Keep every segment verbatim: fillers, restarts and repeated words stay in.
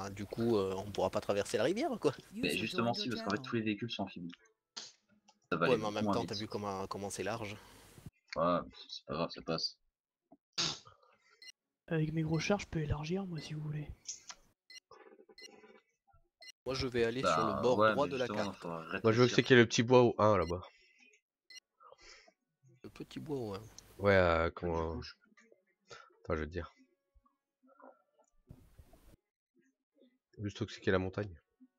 bah du coup euh, on pourra pas traverser la rivière quoi. Mais justement si, parce qu'en fait tous les véhicules sont amphibies. Ça va Ouais aller mais en beaucoup même moins temps vite. t'as vu comment comment c'est large. Ouais, c'est pas grave, ça passe. Avec mes gros chars, je peux élargir, moi, si vous voulez. Moi je vais aller Bah, sur le bord ouais, droit mais de la justement, carte. faudra rétrécir. Moi je veux que c'est qu'il y ait le petit bois au un là-bas. Le petit bois ouais. Ouais, euh, comment... Euh... Attends, je vais te dire. Juste au que c'est qu'il y ait la montagne.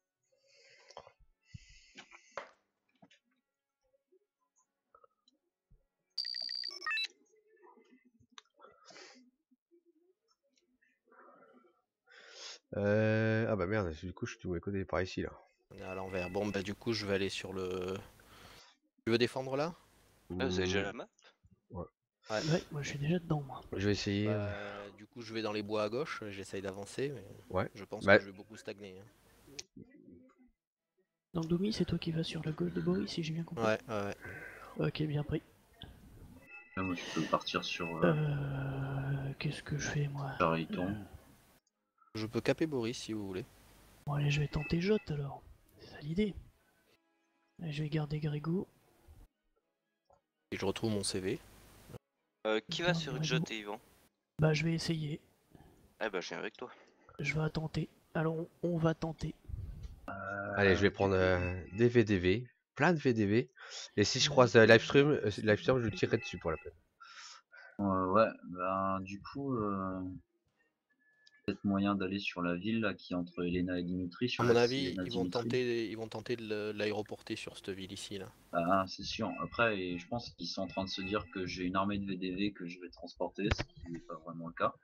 Euh... Ah bah merde, du coup je suis mauvais côté par ici là. On est à l'envers. Bon bah du coup je vais aller sur le... Tu veux défendre là? Ah, vous avez déjà la map? Ouais. Ouais. Ouais, moi je suis déjà dedans, moi. Je vais essayer. Bah, du coup je vais dans les bois à gauche, j'essaye d'avancer mais Ouais. je pense bah... que je vais beaucoup stagner. Hein. Donc Domi, c'est toi qui vas sur la gauche de Boris, si j'ai bien compris. Ouais, ouais, ouais. Ok, bien pris. Là, moi je peux partir sur... Euh... Euh... Qu'est-ce que je fais, moi? Chariton. Je peux caper Boris si vous voulez. Bon allez, je vais tenter Jot alors. C'est ça l'idée. Je vais garder Grégo. Et je retrouve mon C V. Euh, qui va sur Jot et Yvan? Bah je vais essayer. Eh bah je viens avec toi. Je vais tenter. Alors on, on va tenter. Euh... Allez, je vais prendre euh, des V D V, plein de V D V. Et si je croise euh, Livestream, euh, Livestream, je le tirerai dessus pour la peine. Euh, ouais, ben du coup... Euh... peut-être moyen d'aller sur la ville là, qui est entre Elena et Dimitri. Sur À la mon avis, Elena ils vont Dimitri. tenter, ils vont tenter de l'aéroporter sur cette ville ici là. Ah, c'est sûr. Après, et je pense qu'ils sont en train de se dire que j'ai une armée de V D V que je vais transporter, ce qui n'est pas vraiment le cas.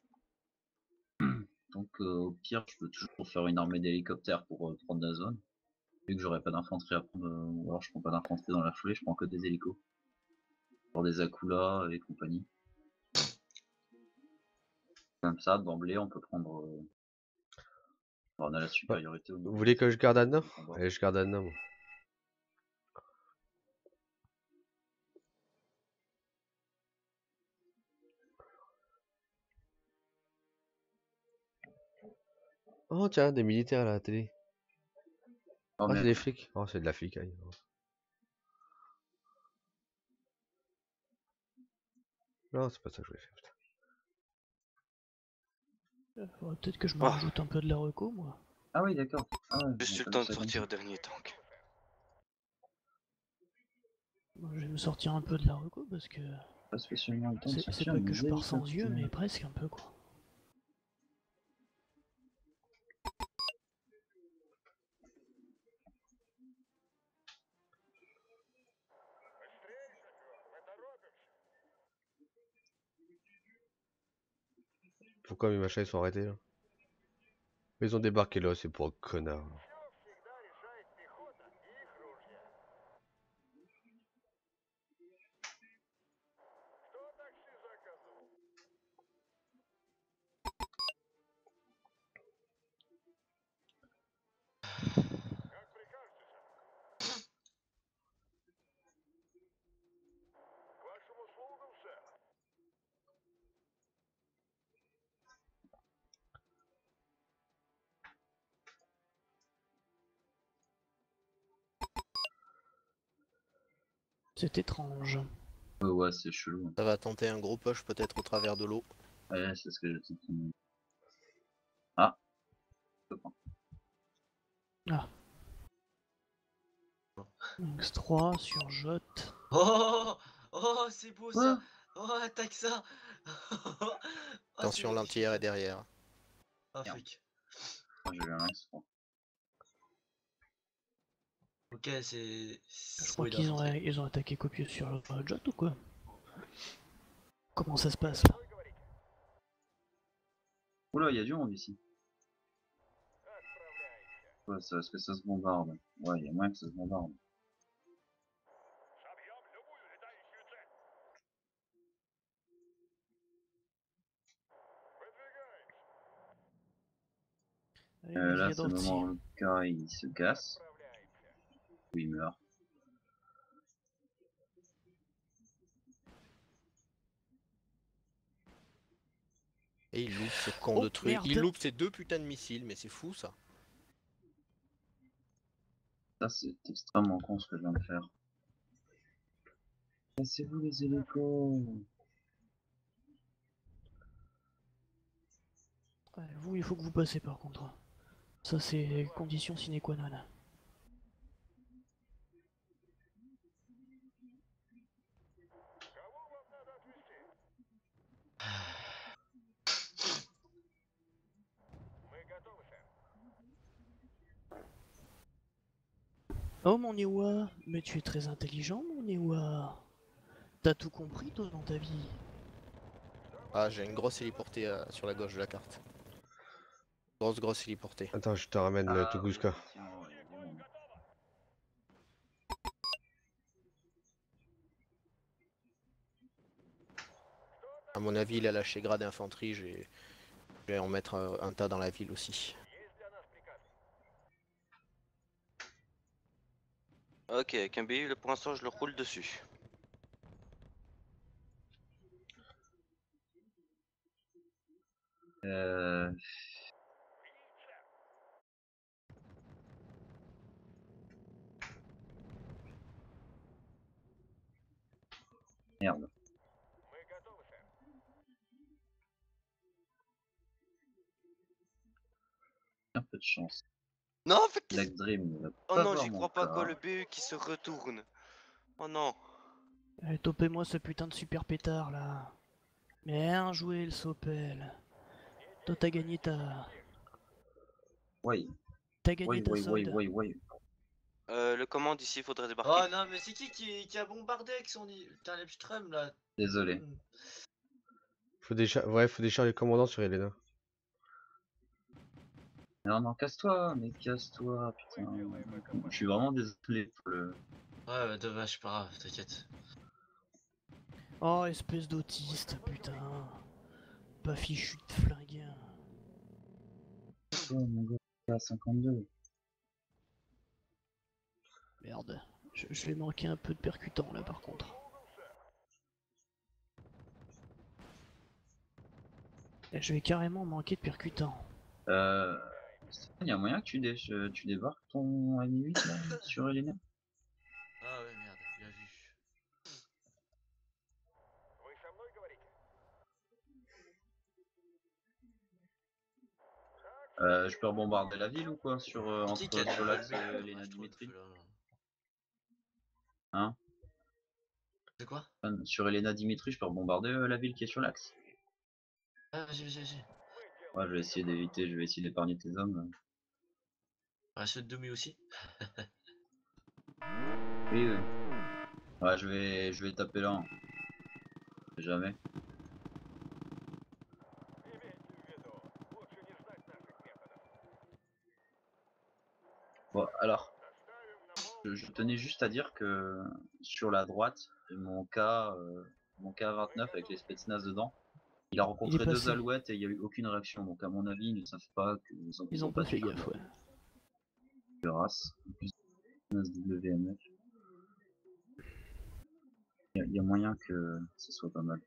Donc, euh, au pire, je peux toujours faire une armée d'hélicoptères pour euh, prendre la zone. Vu que j'aurai pas d'infanterie à prendre, euh, ou alors je prends pas d'infanterie dans la foulée, je prends que des hélicos. Pour des Akula et compagnie. Comme ça, d'emblée, on peut prendre. Euh... On a la supériorité au niveau. Vous voulez que je garde Anna? Allez, je garde Anna, moi. Oh tiens, des militaires à la télé. Oh, oh c'est des flics. Oh, c'est de la flicaille. Non, c'est pas ça que je voulais faire. Euh, faudrait peut-être que je me Oh. rajoute un peu de la reco, moi. Ah oui, d'accord. Ah, ouais, Juste eu le temps de sortir le dernier tank. Moi, je vais me sortir un peu de la reco parce que... Pas spécialement le temps de C'est sortir pas que je mes pars sans yeux, hélicoptères. mais presque un peu, quoi. Pourquoi mes machins ils sont arrêtés là? Ils ont débarqué là, c'est pour un connard. C'est étrange. Ouais, ouais, c'est chelou. Ça va tenter un gros push peut-être au travers de l'eau. Ouais, c'est ce que je dis. Ah. Ah. X trois sur Jot. Oh, oh, c'est beau ça. Oh, attaque ça. Oh, attention, l'anti-air est derrière. Ah, fuck. J'ai eu un X trois. Ok, c'est... Je crois qu'ils ont, ils ont attaqué copieux sur le Jot ou quoi? Comment ça se passe là? Oula, il y a du monde ici. Ouais, c'est parce que ça se bombarde. Ouais, il y a moins que ça se bombarde. Allez, Euh, là, à c'est le droite, moment où le cas il se casse. Ou il meurt. Et il loupe ce con Oh, de truc. Il merde. loupe ces deux putains de missiles, mais c'est fou ça. Ça, c'est extrêmement con ce que je viens de faire. Laissez-vous les hélicos. Ouais, vous, il faut que vous passez par contre. Ça, c'est condition sine qua non. Oh mon Ewa, mais tu es très intelligent mon Ewa. T'as tout compris toi dans ta vie. Ah, j'ai une grosse héliportée euh, sur la gauche de la carte. Grosse, grosse héliportée. Attends, je te ramène le Ah, oui, Tunguska. effectivement, ouais, il y a du monde. À mon avis, il a lâché grade d'infanterie. Je vais... je vais en mettre euh, un tas dans la ville aussi. Ok, avec un B U, là, pour l'instant, je le roule dessus. Euh... Merde. Un peu de chance. Non, en fait, Black Dream ne va oh pas non, voir j'y mon crois pas, quoi, cas. le B U qui se retourne. Oh non. Allez, topez-moi ce putain de super pétard là. Bien joué le sopel. Toi t'as gagné ta. Ouais, T'as gagné ouais, ta ouais, ouais, solde. ouais, ouais. Euh, le commande ici, il faudrait débarquer. Oh non, mais c'est qui qui, qui a bombardé avec son i- putain Lepstrum là? Désolé. Hmm. Faut décha... Ouais, faut décharger le commandant sur Elena. Non, non, casse-toi, mais casse-toi, putain. Je suis vraiment désolé pour le... Ouais, bah, dommage, pas grave, t'inquiète. Oh espèce d'autiste, putain. Pas fichu de flingueur. Oh mon gars, cinquante-deux. Merde. Je, je vais manquer un peu de percutant là par contre. Et je vais carrément manquer de percutant. Euh... Il y a moyen que tu, dé... tu débarques ton M huit là, sur Elena? Ah ouais, merde, bien vu. Euh, je peux rebombarder la ville ou quoi sur, euh, C'est qui qui a entre du Solax mal? et Ah, Elena je trouve Dimitri? là, là. Hein? C'est quoi? Euh, Sur Elena Dimitri, je peux rebombarder euh, la ville qui est sur l'axe? Ah, vas-y, vas-y, vas-y. Ouais, je vais essayer d'éviter, je vais essayer d'épargner tes hommes. Ah, ceux de Domi aussi? Oui, oui. Ouais, je vais, je vais taper là. Hein. Je sais jamais. Bon, alors, je, je tenais juste à dire que sur la droite, mon K, euh, mon K vingt-neuf avec les Spetsnaz dedans, il a Il est rencontré deux passé. alouettes et il n'y a eu aucune réaction. Donc à mon avis, ils ne savent pas qu'ils ont, Ils ont pas fait gaffe, ouais. de race. En plus, W M F. Il y, y a moyen que ce soit pas mal.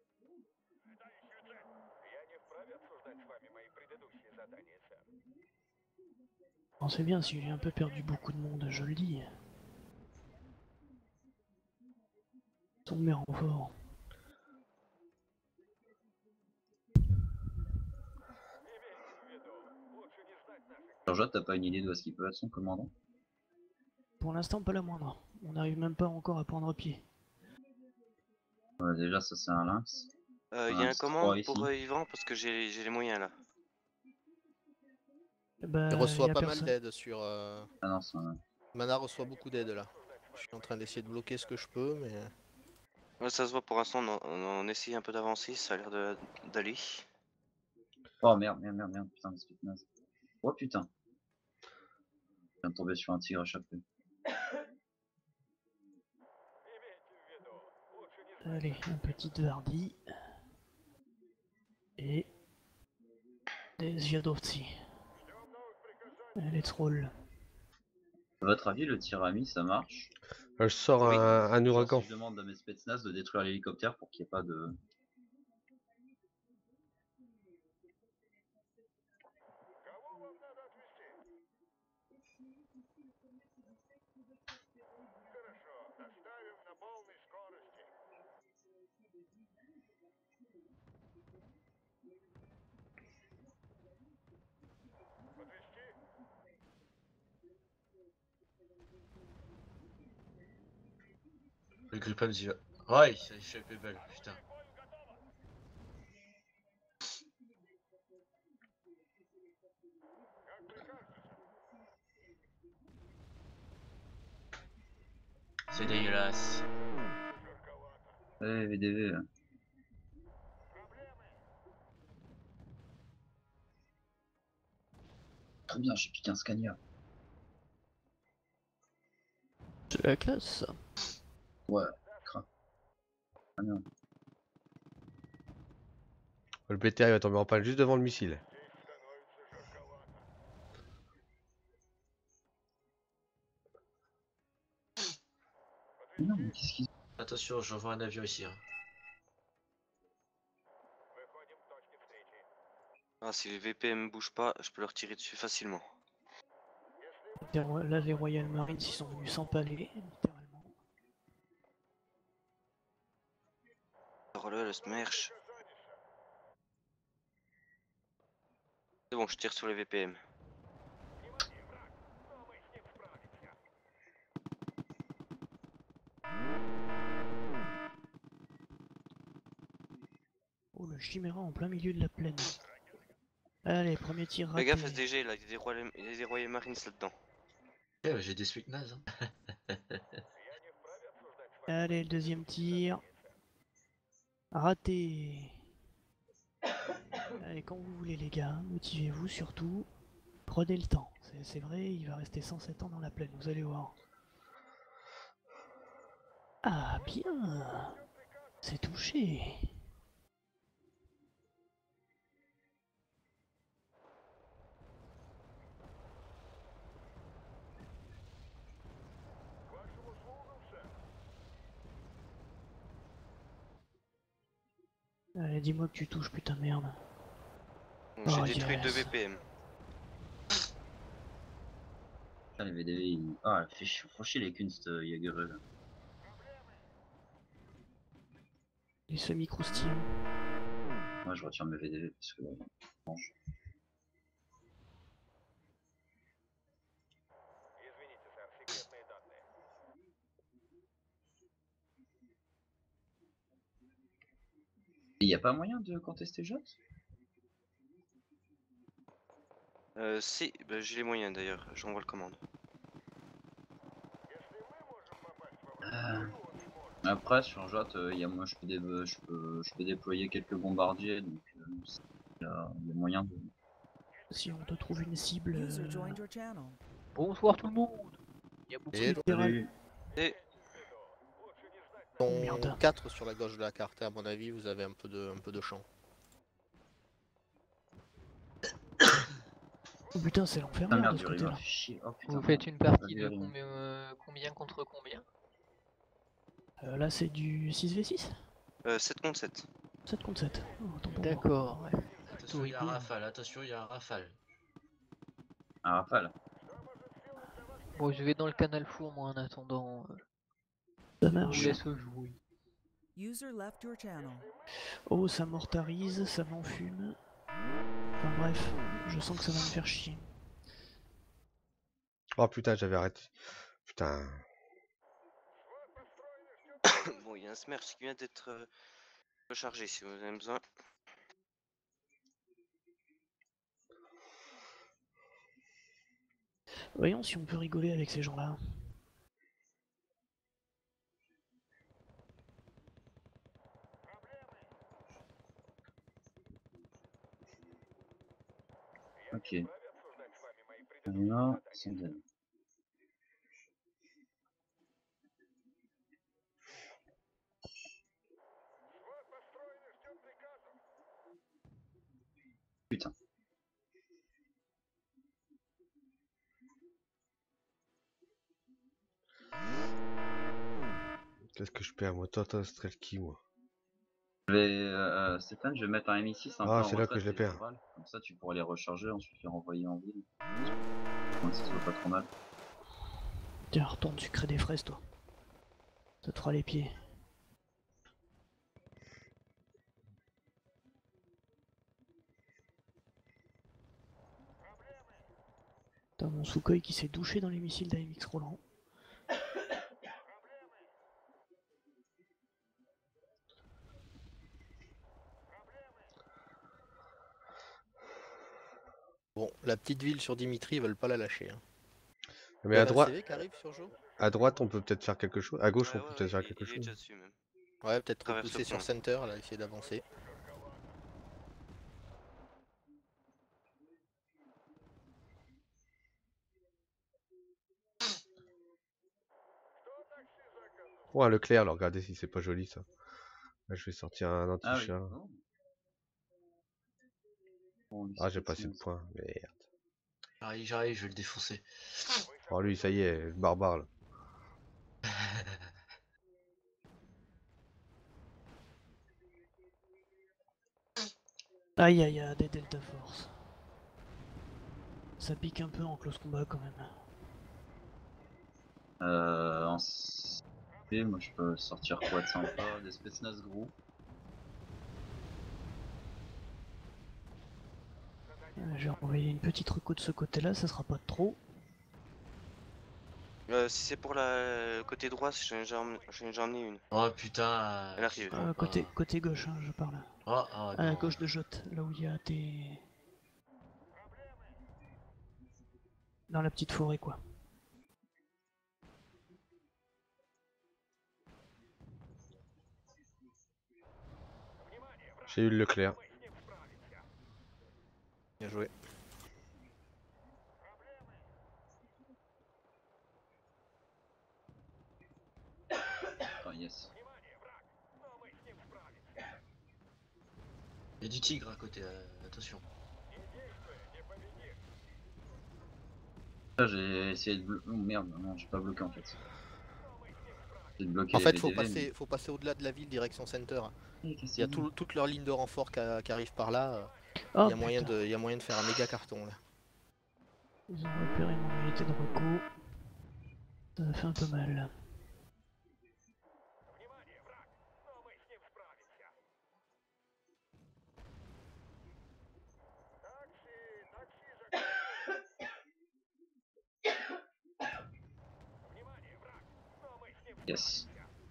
On sait bien si j'ai un peu perdu beaucoup de monde, je le dis. Ils sont de mes renforts. Georgia, t'as pas une idée de où est-ce qu'il peut être son commandant? Pour l'instant, pas la moindre. On n'arrive même pas encore à prendre pied. Ouais, déjà, ça c'est un lynx. Euh, il Un y a un lynx trois commande ici. pour euh, Yvan parce que j'ai j'ai les moyens là. Bah, Il reçoit y a pas mal personne. d'aide sur... Euh... Ah non, c'est un... Mana reçoit beaucoup d'aide là. Je suis en train d'essayer de bloquer ce que je peux, mais... Ouais, ça se voit pour l'instant, on, on, on essaye un peu d'avancer, ça a l'air de- d'aller. Oh merde, merde, merde, merde, putain, c'est naze. Oh putain. Je viens de tomber sur un tigre échappé. Allez, un petit Vardi. Et... des Zviadovtsi. Les trolls. À votre avis, le tirami, ça marche? Euh, je sors Oui. un, un Genre, ouragan. si je demande à mes Spetsnaz de détruire l'hélicoptère pour qu'il n'y ait pas de... Le grippin me dit. Ouais, il fait belle, putain. C'est dégueulasse. Ouais, V D V. Là. Très bien, j'ai piqué un Scania. C'est la classe ça. Ouais, craint. Ah non. Le B T R il va tomber en panne juste devant le missile. Non, mais qu'est-ce qu'ils Attention, j'envoie un avion ici. Hein. Ah, si les V P M bougent pas, je peux leur tirer dessus facilement. Là, les Royal Marines, ils sont venus s'empaler, littéralement. Alors là, le smerch. C'est bon, je tire sur les V P M. Oh, le Chimera en plein milieu de la plaine. Allez, premier tir Fais raté. gaffe S D G, là, il y a des Royal, il y a des Royal Marines là-dedans. Eh, bah, j'ai des suites nazes. Hein. Allez, le deuxième tir. Raté. Allez, quand vous voulez les gars, motivez-vous surtout. Prenez le temps. C'est vrai, il va rester cent sept ans dans la plaine, vous allez voir. Ah, bien. C'est touché. Allez, dis-moi que tu touches, putain de merde. Donc, j'ai Oh, détruit yes. deux V P M. Ah, les V D V, ils... Ah, elle fait chier, faut chier les Kunst euh, Jagereux, là. Les semi-croustillants. Moi, je retire mes V D V parce que... Euh, mange. Il n'y a pas moyen de contester Jot? Euh, si, bah, j'ai les moyens d'ailleurs, j'envoie le commande. Euh... Après, sur Jot, euh, y a moi, je peux, dé... je, peux... je peux déployer quelques bombardiers, donc euh, il y a des moyens de... Si on te trouve une cible... User euh, joined your channel. Bonsoir tout le monde. Il y a beaucoup Et de littéral. Salut. Et Ton Merde. quatre sur la gauche de la carte, à mon avis, vous avez un peu de, un peu de champ. Oh putain, c'est l'enfer Ah merde merde, de ce du river, côté-là. fait chier. Oh putain. Vous faites une partie Vas-y, de vas-y. combien, euh, combien contre combien? Euh, là c'est du six v six euh, sept contre sept. sept contre sept. Oh, autant pour moi. D'accord, ouais. Attention, il y a un rigolo. rafale, attention, il y a un rafale. Un rafale. Bon, je vais dans le canal four moi en attendant. euh, Ça Je marche. vous laisse jouer. User left your channel. Oh, ça mortarise, ça m'enfume. Enfin bref, je sens que ça va me faire chier. Oh putain, j'avais arrêté. Putain. Bon, il y a un smerch qui vient d'être euh, rechargé si vous en avez besoin. Voyons si on peut rigoler avec ces gens-là. Ok. Là, c'est bien. Putain. Qu'est-ce que je perds moi? Toto Strelki moi. Je vais, euh, Stéphane, je vais mettre un M I six un peu Ah, en c'est là que retraite, je les les perds. ovales. Comme ça, tu pourras les recharger, ensuite les renvoyer en ville. Donc, ça se voit pas trop mal. Tiens, retourne sucrer des fraises toi. Ça te fera les pieds. T'as mon Sukhoi qui s'est douché dans les missiles d'A M X Roland. Bon, la petite ville sur Dimitri, ils veulent pas la lâcher. Hein. Mais Il y a à un droite, C V qui arrive sur Joe. à droite, on peut peut-être faire quelque chose. À gauche, Ouais, on peut ouais, peut-être ouais, faire il, quelque il est chose. déjà dessus même. Ouais, peut-être Traverse repousser le sur pont. Center, là, essayer d'avancer. Oh, un Leclerc, alors regardez si c'est pas joli ça. Là, je vais sortir un Ah oui. anti-chat. Oh. Bon, lui, Ah, c'est j'ai pas passé le sinon, ça. point. Merde. J'arrive, j'arrive, je vais le défoncer. Oh, lui, ça y est, le barbare là. Aïe aïe aïe, des Delta Force. Ça pique un peu en close combat quand même. Euh, en C P, moi je peux sortir quoi de sympa? Des Spetsnaz gros. Euh, Je vais envoyer une petite reco de ce côté-là, ça sera pas trop. Euh, si c'est pour la côté droit, j'en ai déjà emmené- j'en ai déjà emmené une. Oh putain. Elle arrive. je Euh, comprends côté, pas. côté gauche, hein, je parle. Oh, oh, À la non. gauche de Jot, là où il y a tes... Dans la petite forêt quoi. J'ai eu le Leclerc. Bien joué. Enfin, yes. Il y a du tigre à côté, euh, attention. Là j'ai essayé de bloquer. Oh merde, non, j'ai pas bloqué en fait. J'ai de bloquer En les fait, faut V D V, passer, faut passer au-delà de la ville, direction Center. mais... Il y a tout, toute leur ligne de renfort qui, a- qui arrive par là. euh, Oh Il y a moyen putain, de, il y a moyen de faire un méga carton là. ils ont repéré mon unité de reco. Ça a fait un peu mal. Yes.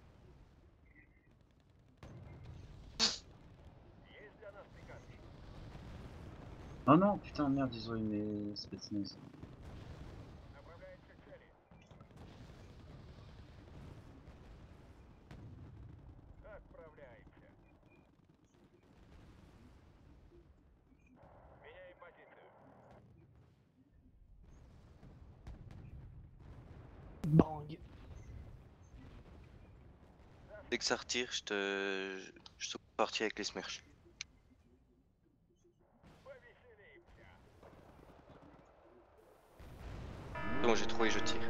Oh non, putain, merde, ils ont eu mes Spetsnaz. Bang. Dès que ça retire, je te. Je te parti avec les smerches. Bon, j'ai trouvé, je tire.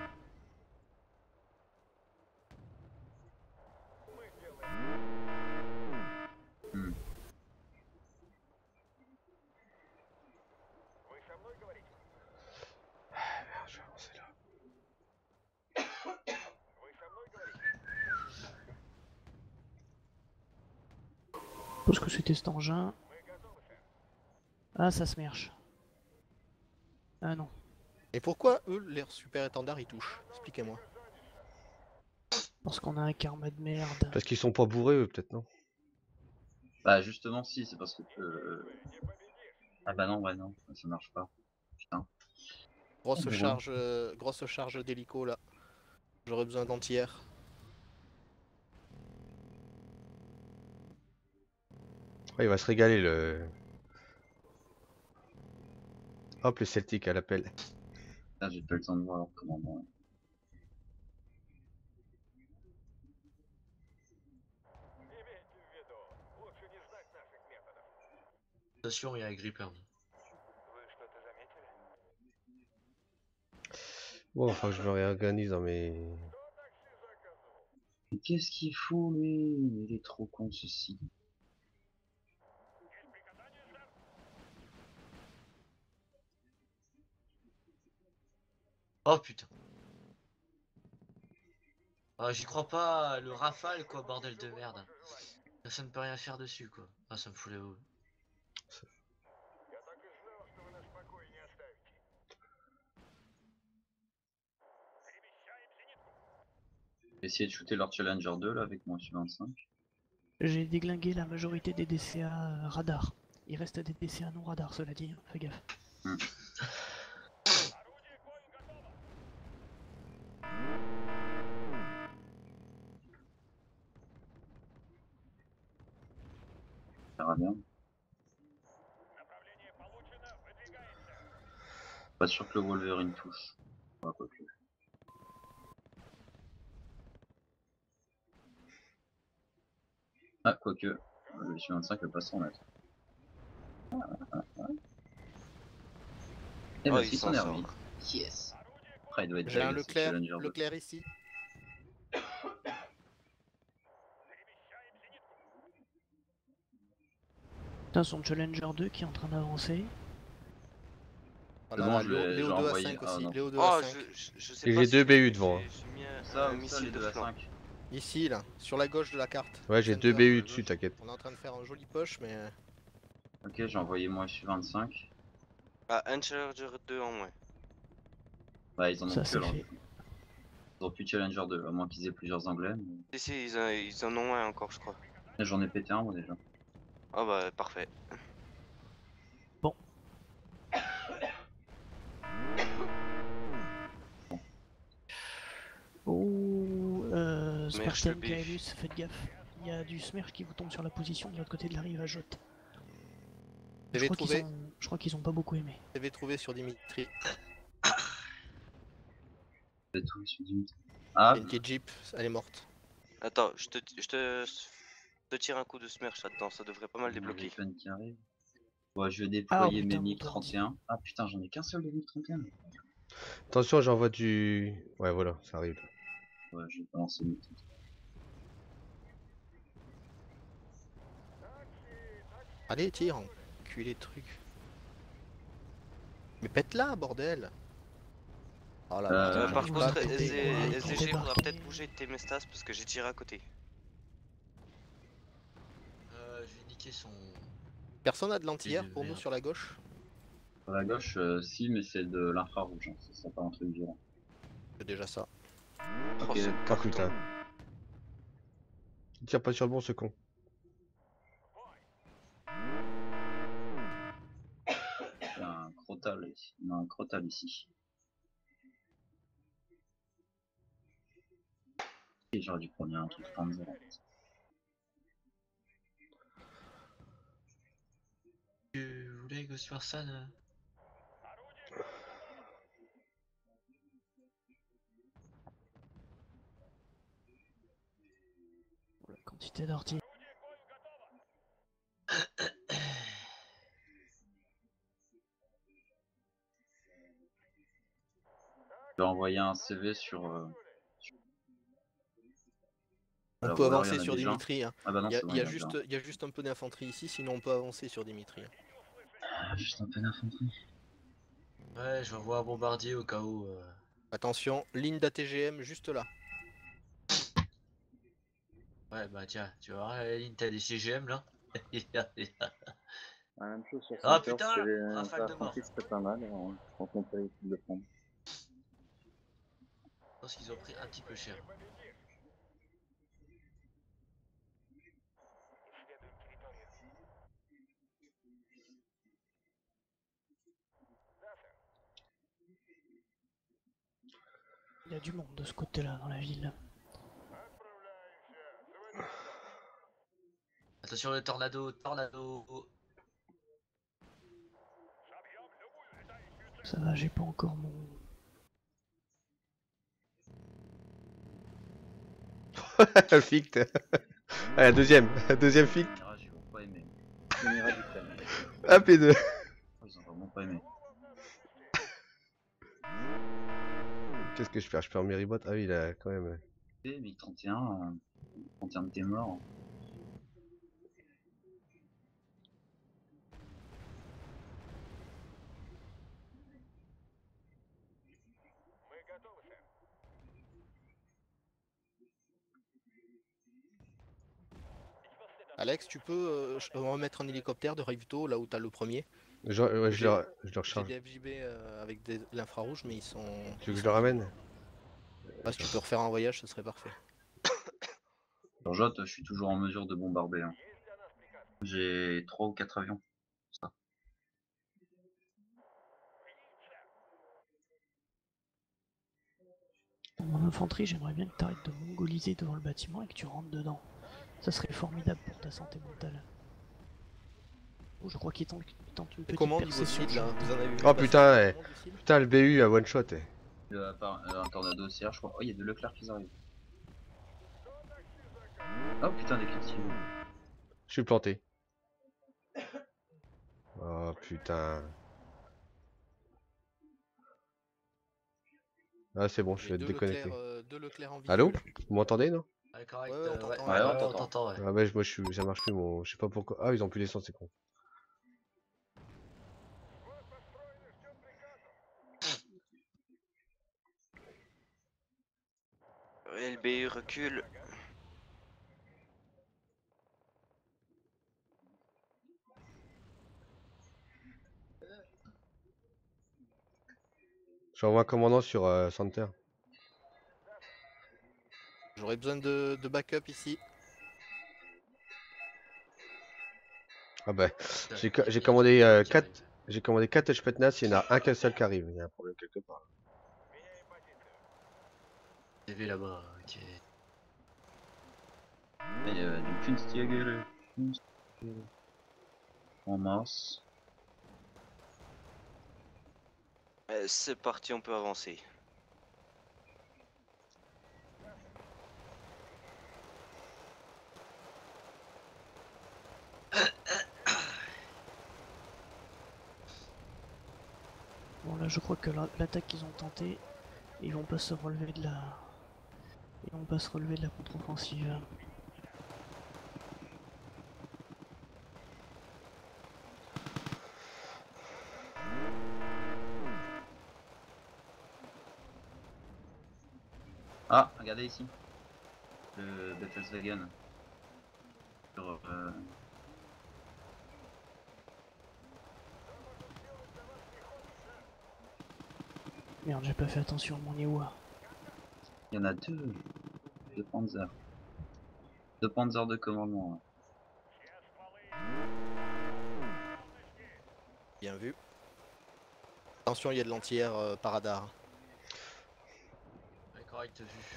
Hmm. Merde, je vais avancer là. Je pense que c'était cet engin. Ah, ça se merche. Ah non. Et pourquoi eux, leurs super étendards, ils touchent? Expliquez-moi. Parce qu'on a un karma de merde. Parce qu'ils sont pas bourrés eux, peut-être, non? Bah justement si, c'est parce que... Euh... Ah bah non, ouais non, ça marche pas. Putain. Grosse Oh, bon. charge, euh, grosse charge d'hélico là. J'aurais besoin d'anti-air. Ouais, il va se régaler le. Hop, le Celtic à l'appel. Là j'ai pas le temps de voir leur commandement. Attention, il y a un gripper. Bon, enfin, je me réorganise dans mes. Mais qu'est-ce qu'il fout lui? Il est trop con ceci. Oh putain. Ah, j'y crois pas, le rafale quoi, bordel de merde. Personne ne peut rien faire dessus quoi. Ah, ça me fout les hauts. Je vais essayer de shooter leur Challenger deux là avec mon S U vingt-cinq. J'ai déglingué la majorité des D C A radar. Il reste des D C A non radar, cela dit, fais gaffe. Hmm. On verra bien. Pas sûr que le Wolverine touche. Ouais, quoi que. Ah, quoique. Le S U vingt-cinq peut pas s'en mettre. Ah, ah, ah. Et Oh, bah il si, s'en son sort. Air vite. Yes. Après, il doit être J'ai un deg, ce Leclerc, Challenger deux. Leclerc ici. Putain, son Challenger deux qui est en train d'avancer. On C'est a bon, la je Léo, l'ai- Léo j'ai deux envoyé. A cinq Ah aussi. non. Léo deux Oh, A cinq. je, je, je sais Et pas j'ai si deux je l'ai B U vu, devant, j'ai hein. j'ai mis un, Ça, un où ça, missile les de deux à flanc. cinq? Ici, là, sur la gauche de la carte. Ouais, j'ai deux Center. B U dessus, t'inquiète. On est en train de faire un joli push, mais euh, Ok, j'ai envoyé mon S U vingt-cinq. Ah, un Challenger deux en moins. Bah, ils en ont Ça, plus c'est alors fait. du coup. Ils ont plus de Challenger deux, à moins qu'ils aient plusieurs anglais. Mais... Si, si, ils, en- ils en ont un encore, je crois. Et j'en ai pété un moi déjà. Ah bah, parfait. Bon. Oh, euh, Smerch Spartan, le B. Kaelus, faites gaffe. Il y a du Smerch qui vous tombe sur la position de l'autre côté de la rive à Jotte. Je C V crois qu'ils trouvé. ont... Je crois qu'ils ont pas beaucoup aimé. C V trouvé sur Dimitri. C'est tout, je suis dit. Ah, Il y a une petite Jeep, elle est morte. Attends, je te, je te, je te tire un coup de smerch là-dedans, ça devrait pas mal il y a débloquer. Riven qui arrive. Ouais, je vais Ah déployer putain, mes mon MiG trente et un. Ah putain, j'en ai qu'un seul de MiG trente et un. Attention, j'envoie du... Ouais, voilà, ça arrive. Ouais, je vais balancer MiG trente et Allez, tire, enculé de truc. Mais pète-la, bordel. Oh la Euh, vache, Euh, Ah, par j'arrive ils pas à vont contre, péter, péter, quoi. S D quoi. Ils S D vont G, faudra débarquer. peut-être bouger tes mestas parce que j'ai tiré à côté. Euh, je vais niquer son. Personne a de l'anti-air de pour nous merde. sur la gauche? un. À la gauche, euh, si, mais c'est de l'infrarouge. Hein. Ça sera pas un truc violent. C'est déjà ça. Oh, Ok. ce Oh carton. putain. Il tire pas sur le bon, ce con. Il y a un crotal ici. On a un crotal ici. Et j'aurais dû prendre un truc Panzer en fait. Tu voulais Ghost Person euh La quantité d'artillerie. Je vais envoyer un C V sur. Euh... sur... On La peut Roller, il y avancer en a sur déjà. Dimitri. Hein. Ah bah non, Il y, a- c'est bon, il y il a y en a juste, déjà. il y a juste un peu d'infanterie ici, sinon on peut avancer sur Dimitri. Hein. Ah, juste un peu d'infanterie. Ouais, je revois un bombardier au cas où. euh. Attention, ligne d'A T G M juste là. Ouais, bah tiens, tu vas voir la ligne, t'as des C G M là. La même chose sur Ah Center, putain, c'est les rafale de mort. infantries, c'était pas mal. On rencontrait l'équipe de France. Je pense qu'ils ont pris un petit peu cher. Il y a du monde de ce côté-là dans la ville. Attention le tornado, tornado. Ça va, j'ai pas encore mon... Fict. Ah, la deuxième. La deuxième fict. Mirage, ils vont pas aimer. Le Mirage Ukraine. Ah, P deux. Oh, ils ont vraiment pas aimé. Qu'est-ce que je perds? Je perds mes rebots. Ah oui, il a quand même... Et MiG trente et un, euh, trente et un de tes morts. Alex, tu peux euh, ch- remettre un hélicoptère de Rivto là où t'as le premier. Je, ouais, je, J'ai- le, je le J'ai recharge. des F J B euh, avec des- l'infrarouge, mais ils sont. Tu veux que ils je sont le ramène? Ah, si tu peux refaire un voyage, ce serait parfait. Sur Jot, je suis toujours en mesure de bombarder. Hein. J'ai trois ou quatre avions. Ça. infanterie, j'aimerais bien que tu arrêtes de mongoliser devant le bâtiment et que tu rentres dedans. Ça serait formidable pour ta santé mentale. Oh, je crois qu'il tente, il tente une Et petite comment niveau percée seed sur là? le Vous en avez vu Oh passer putain, eh. récemment, du seed Putain, le B U à one shot. Eh. Euh, à part, euh, un tornado C R, je crois. Oh, il y a de Leclerc qui arrivent. Oh putain, des quartiers. Je suis planté. Oh putain. Ah c'est bon, je J'ai vais te deux déconnecter. Leclerc, euh, deux Leclerc en Allô? visuel. Vous m'entendez non? Ouais, correct. Ouais, ouais, on euh, t'entend, ouais, ouais, ouais, ouais, on on t'entend. t'entend, ouais. Ah ouais, moi je suis, ça marche plus mon, je sais pas pourquoi. Ah ils ont plus d'essence, c'est con. L B U recule. J'envoie un commandant sur euh, Center. J'aurais besoin de, de backup ici. Ah bah, Putain, j'ai il y a- j'ai il y a commandé du euh, monde qui arrive. quatre, j'ai commandé quatre Spetsnaz, il y en a un qu'un seul qui arrive. Il y a un problème quelque part. J'ai vu là-bas, ok. Et euh, du Kunstjäger. Kunstjäger. En mars. Euh, C'est parti, on peut avancer. Bon là je crois que la- l'attaque qu'ils ont tenté, ils vont pas se relever de la... Ils vont pas se relever de la contre-offensive. Ah, regardez ici. Le Bethelswagen. Sur, euh... Merde, j'ai pas fait attention à mon Iowa. Il y en a deux. Deux Panzer. Deux Panzer de commandement. Bien vu. Attention, il y a de l'anti-air euh, par radar. Ouais, correct, vu.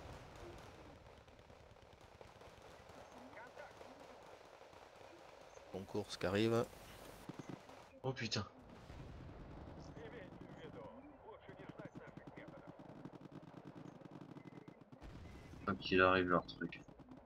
Bon course qui arrive. Oh putain. Quoi qu'il arrive leur truc.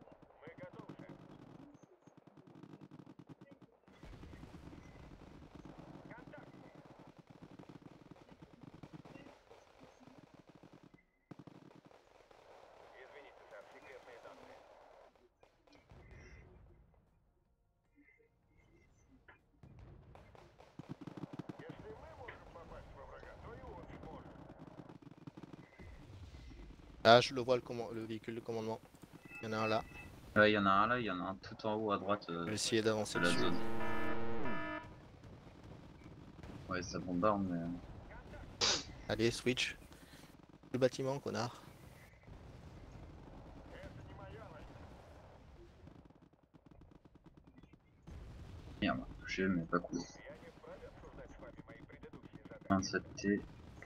Ah, je le vois, le, command- le véhicule de commandement. Il y en a un là. Ouais, il y en a un là, il y en a un tout en haut à droite euh, Je vais essayer d'avancer de la dessus. zone. Ouais, ça bombarde, mais. Allez, switch. Le bâtiment, connard. Merde, touché, mais pas cool. vingt-sept T.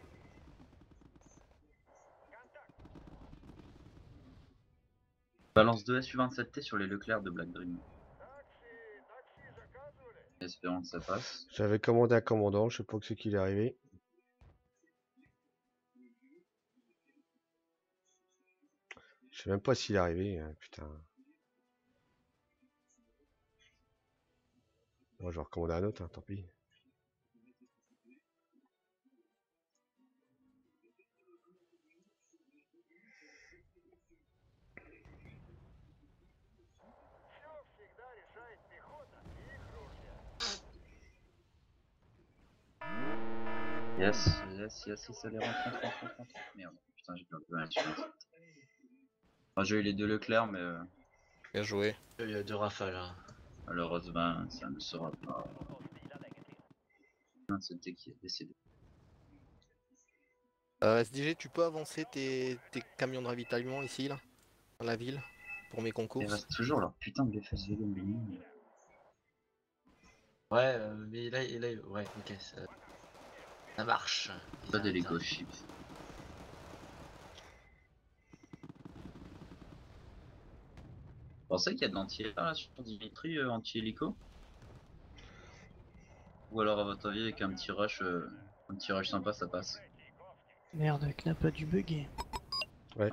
Balance deux S U vingt-sept T sur les Leclerc de Black Dream. Espérons que ça passe. J'avais commandé un commandant, je sais pas que c'est qu'il est arrivé. Je sais même pas s'il est arrivé, hein, putain. Moi je vais recommander un autre, hein, tant pis. Yes, yes, yes, yes, allez, rentre, rentre, rentre, rentre. Merde, putain, j'ai perdu un S U vingt-sept. Enfin, j'ai eu les deux Leclerc, mais euh, Bien joué. Il y a deux rafales. Hein. malheureusement, ça ne sera pas. vingt-sept T qui est décédé. Euh, S D G, tu peux avancer tes, tes camions de ravitaillement ici, là, dans la ville, pour mes Il concours. reste toujours leur putain de Bethelswagen de mine. Ouais, euh, mais là, là, ouais, ok, ça, ça marche. Ils Pas arrivent, d'hélico ils ship. Vous pensez qu'il y a de l'anti-air là sur Dimitri, euh, anti-hélico? Ou alors à votre avis avec un petit rush, euh, un petit rush sympa ça passe? Merde, Knap a dû bugger. Ouais.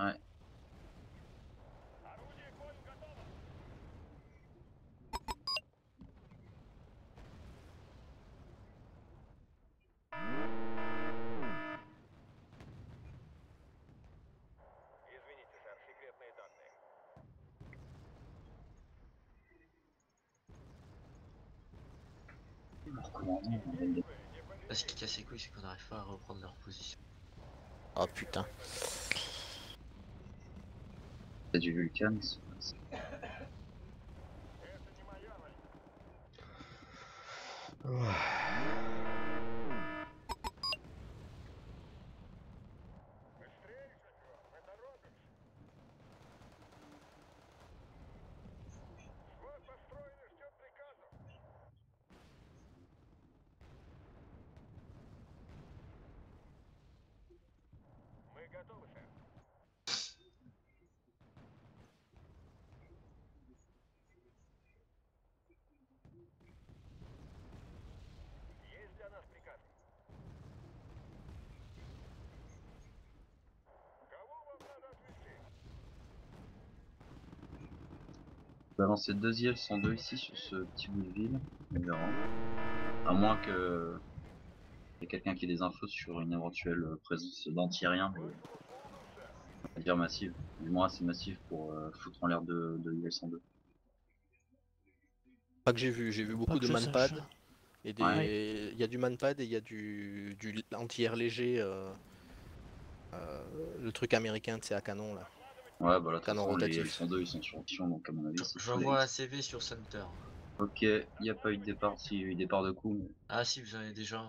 Leur commandant, bordel de- Là, ce qui casse les couilles, c'est qu'on n'arrive pas à reprendre leur position. Oh putain. C'est du Vulcan. c'est- Je vais lancer deux I L cent deux ici sur ce petit bout de ville, on verra. À moins que il y ait quelqu'un qui ait des infos sur une éventuelle présence d'anti-aérien, mais on va dire massive. Du moins assez massive pour euh, foutre en l'air de, de I L cent deux. Pas que j'ai vu, j'ai vu beaucoup que de je manpad. sache. Et des... Ouais. il y a du manpad et il y a du, du anti-air léger. euh, euh, le truc américain, c'est à canon là. Ouais, bah là, de toute Canon façon, les rotatif. L cent deux ils sont sur option, donc à mon avis, c'est J'envoie un C V sur Center. Ok, il n'y a pas eu de départ, si, il y a eu départ de coup, mais Ah si, vous en avez déjà.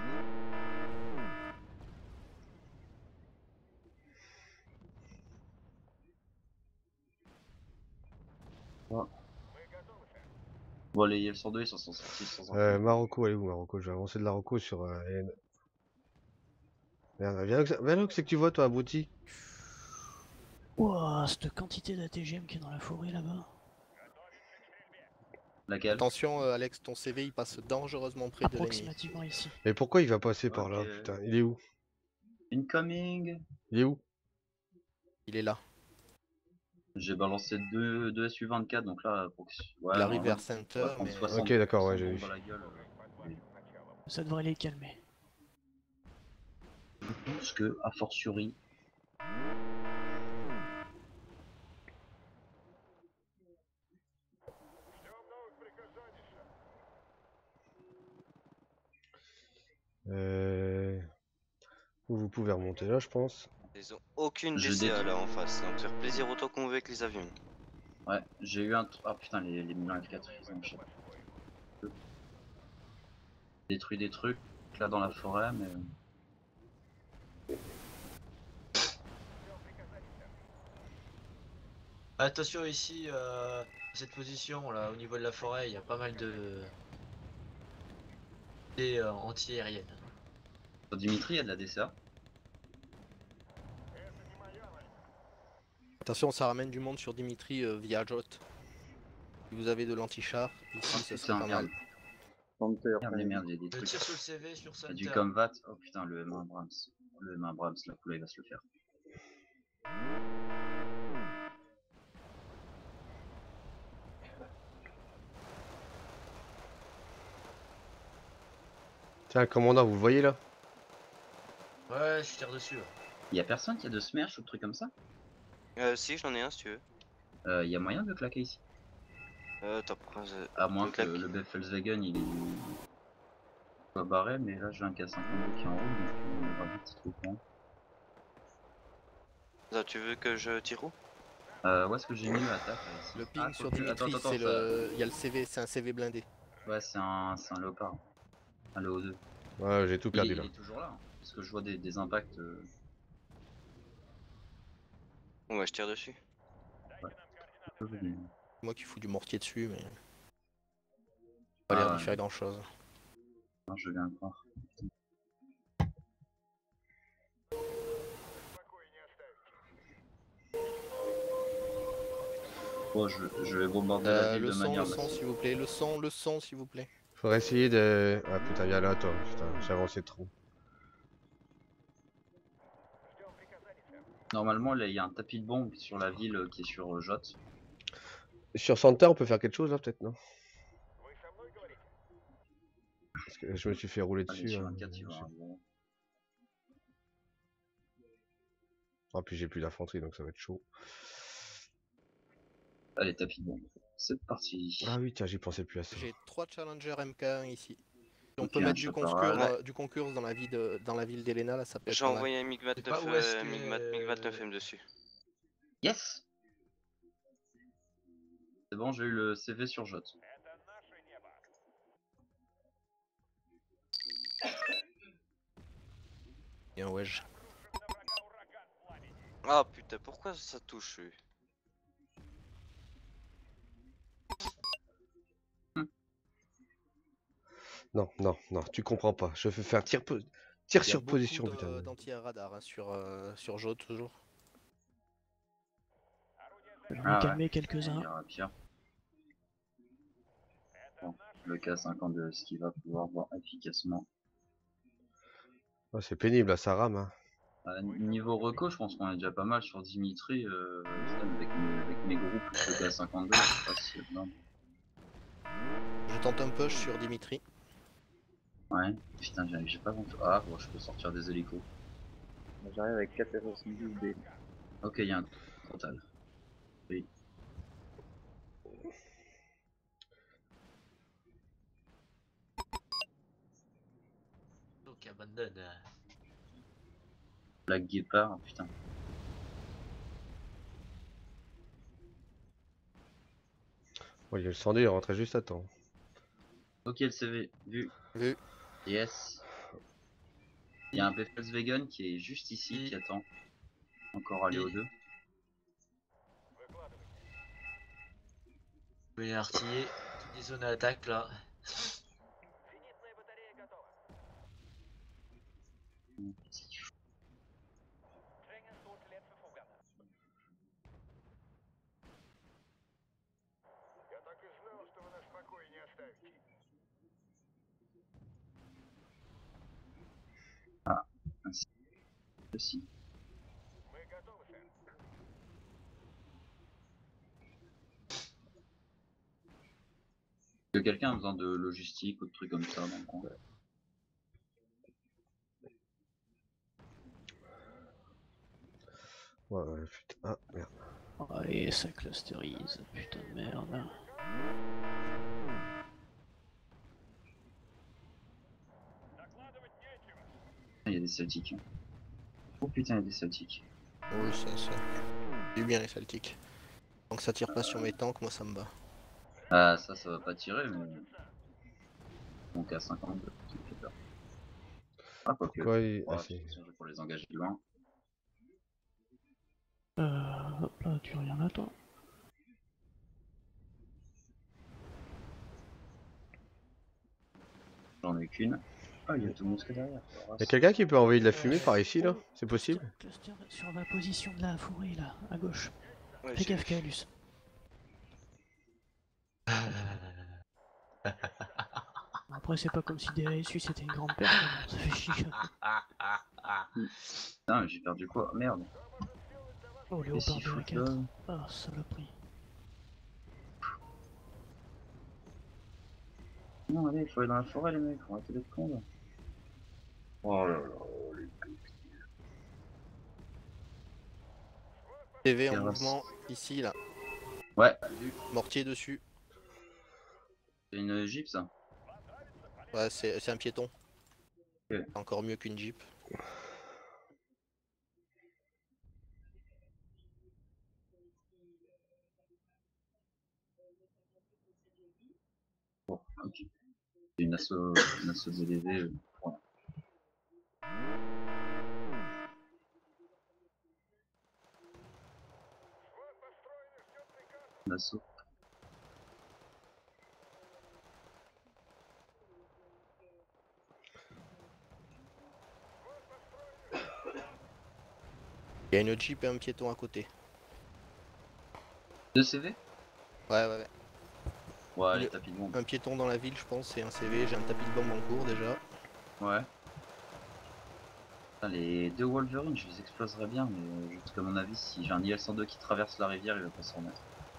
bon, les L cent deux ils s'en sont sortis sans Euh, info. Marocco, elle est où Marocco? Je vais avancer de la Marocco sur euh, Hélène. Merde, viens là, que- viens là que c'est que tu vois toi, abruti. Ouah, cette quantité d'A T G M qui est dans la forêt là-bas. Laquelle? Attention euh, Alex, ton C V il passe dangereusement près de l'ennemi. Approximativement ici. Mais pourquoi il va passer par Ok. là, putain? Il est où? Incoming. Il est où? Il est là. J'ai balancé deux, deux S U vingt-quatre, donc là, pour que... ouais, Il arrive normalement, vers on Center, va prendre mais soixante, Ok, d'accord, ouais, soixante j'ai bombes vu. à la gueule. euh, oui. Ça devrait les calmer. Parce que, a fortiori, Euh... Vous pouvez remonter là, je pense. Ils ont aucune Je D C A détruis. là en face, donc faire plaisir autant qu'on veut avec les avions. ouais, j'ai eu un... tr- ah putain, les, les Milan F quatre, ils ont échappé. Détruit des trucs, là, dans la forêt, mais... Attention ici, euh, cette position là, au niveau de la forêt, il y a pas mal de... des euh, anti-aériennes. Sur Dimitri, il y a de la D C A. attention, ça ramène du monde sur Dimitri euh, via Jot. Si vous avez de l'anti-char, ici Ah, ce serait putain, pas merde. mal. Hunter, Merde, merde, merde, il y a des Je trucs. tire sur le C V sur Il y a Center. du combat. Oh putain, le M un Abrams. Le M un Abrams, la poule, il va se le faire. Tiens, commandant, vous le voyez là? Ouais, je tire dessus. Ouais. Il y a personne qui a de smerch ou de trucs comme ça? Euh, si, j'en ai un si tu veux. Euh, il y a moyen de claquer ici? Euh, t'as pas. euh, À moins tu que me claques. le Beffelswagen il est soit barré, mais là j'ai un K cinquante-deux qui est en route, donc on va vite au courant. Ça, tu veux que je tire où? Euh, où est-ce que j'ai mis l'attaque là, ici? Le ping Ah, sur quoique- Dimitri, attends, attends, c'est ça- le. Il y a le C V, c'est un C V blindé. Ouais, c'est un, c'est un léopard. Un Léo deux. Ouais, j'ai tout Il, est, perdu il là. est toujours là, hein, parce que je vois des, des impacts. Euh... Bon bah je tire dessus. Ouais. Je peux venir. Moi qui fous du mortier dessus, mais. Pas Ah, l'air ouais. d'y faire grand chose. Non, je viens de croire. Bon, je, je vais bombarder la Euh, ville le de son, manière le son, s'il vous plaît. Le son, le son, s'il vous plaît. Faudrait essayer de... Ah putain, viens là, toi. Putain, j'ai avancé trop. Normalement, là, il y a un tapis de bombe sur la ville euh, qui est sur euh, Jot. Sur Santa, on peut faire quelque chose là, peut-être, non? Parce que je me suis fait rouler Allez, dessus. sur Hein. vingt-quatre, il va arriver. En plus, j'ai plus d'infanterie, donc ça va être chaud. Allez, tapis de bombe. C'est parti. Ah oui, tiens, j'y pensais plus à ça. J'ai trois Challenger M K un ici. Si on Ok, peut un mettre du chaparral. concours, Ouais. euh, du concours dans la ville de, dans la ville d'Elena, là, ça peut être J'ai pas mal. envoyé un MiG pas vingt-neuf, où est-ce euh, que- MiG vingt- MiG vingt-neuf M dessus. Yes. C'est bon, j'ai eu le C V sur Jot. Et un wedge. Ah putain, pourquoi ça touche lui? Non, non, non, tu comprends pas. Je vais faire tir, po- tir Il y a sur beaucoup position, de- putain. d'anti-radar hein, sur, euh, sur Jot toujours. Je vais Ah ouais. calmer Il quelques-uns. y aura pire. Bon, le K cinquante-deux, est-ce qu'il va pouvoir voir efficacement? Ah, c'est pénible, là, ça rame. Hein. Euh, niveau reco, je pense qu'on est déjà pas mal sur Dimitri, euh, avec, mes, avec mes groupes plus le K cinquante-deux, je sais pas si c'est bien. Je tente un push sur Dimitri. Ouais, putain, j'ai j'ai pas bon. Ah, bon, je peux sortir des hélicos. J'arrive avec quatre R S douze B. Ok, il y a un total. Oui. Donc abandonne. euh. Black Guépard, putain. Ouais, il y a le cent deux, il est rentré juste à temps. Ok, le C V, vu. Vu. Yes. Il y a un Befelswagen qui est juste ici, qui attend. Encore aller aux deux. Vous pouvez les artiller. Toutes les zones à attaque là. Ah, ainsi. Aussi. Est-ce que quelqu'un a besoin de logistique ou de trucs comme ça dans le coin? Ouais, ouais, putain. Ah, merde. Allez, ça clusterise, putain de merde. Il y a des Celtics. Oh putain, il y a des Celtics. Oui, ça, ça. J'ai bien les Celtics. Donc ça tire pas sur mes tanks, moi ça me va. Ah, ça, ça va pas tirer, mais. Donc à cinquante-deux, ça me fait peur. Ah, quoique. Pourquoi il... Ouais, Ah, si. de toute façon, je vais pour les engager loin. Euh, hop là, tu rien là toi. J'en ai qu'une. Ah, il y a tout le monde derrière. Y'a quelqu'un qui peut envoyer de la fumée par ici, là? C'est possible? Cluster sur ma position de la forêt là, à gauche. Ouais, Fais j'ai gaffe, vu. Kaelus. Après, c'est pas comme si des S U c'était une grande perte, mais bon, ça fait chier. Putain, mais j'ai perdu quoi? Merde. Oh, Et Léopard s'il deux à fout quatre. là? Ah, saloperie. Non, allez, il faut aller dans la forêt, les mecs. On va arrêter d'être cons là. Oh là là, les T V en Quelle mouvement, ici, là. Ouais, Mortier dessus. c'est une Jeep ça. Ouais, c'est c'est un piéton. Ok. Encore mieux qu'une Jeep. Bon, ok. C'est une asso, une asso D D V. Euh, voilà. Une asso. Il y a une Jeep et un piéton à côté. Deux C V? Ouais, ouais, ouais. Ouais, les Le- tapis de bombe. Un piéton dans la ville, je pense, et un C V. J'ai un tapis de bombe en cours déjà. Ouais. Putain, les deux Wolverine, je les exploserais bien, mais euh, juste à mon avis, si j'ai un I L cent deux qui traverse la rivière, il va pas s'en remettre.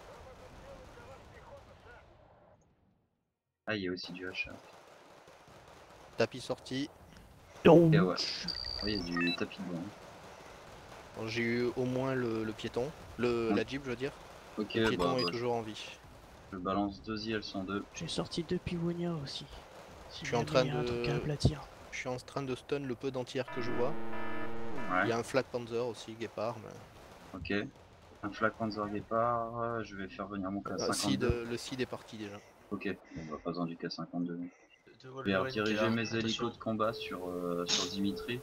Ah, il y a aussi du H A. Tapis sorti. Oh. Et ouais. Oui, il y a du tapis de bombe. Bon, j'ai eu au moins le, le piéton. Le, Ouais. La Jeep, je veux dire. Ok, Le piéton bah, est bah, toujours en vie. je, je balance deux I L cent deux. J'ai sorti deux Pivonia aussi. Si Je suis en jamais train il y a un truc à de... aplatir. Je suis en train de stun le peu d'entières que je vois. Ouais. Il y a un Flag Panzer aussi, Guépard. Mais... Ok. Un Flak Panzer Guépard, euh, je vais faire venir mon K Euh, Seed, cinquante-deux. euh, le Seed est parti déjà. Ok, bon, bah, pas besoin du K cinquante-deux. De Je vais Wolverine qui est rediriger là, mes attention. hélicos de combat sur, euh, sur Dimitri.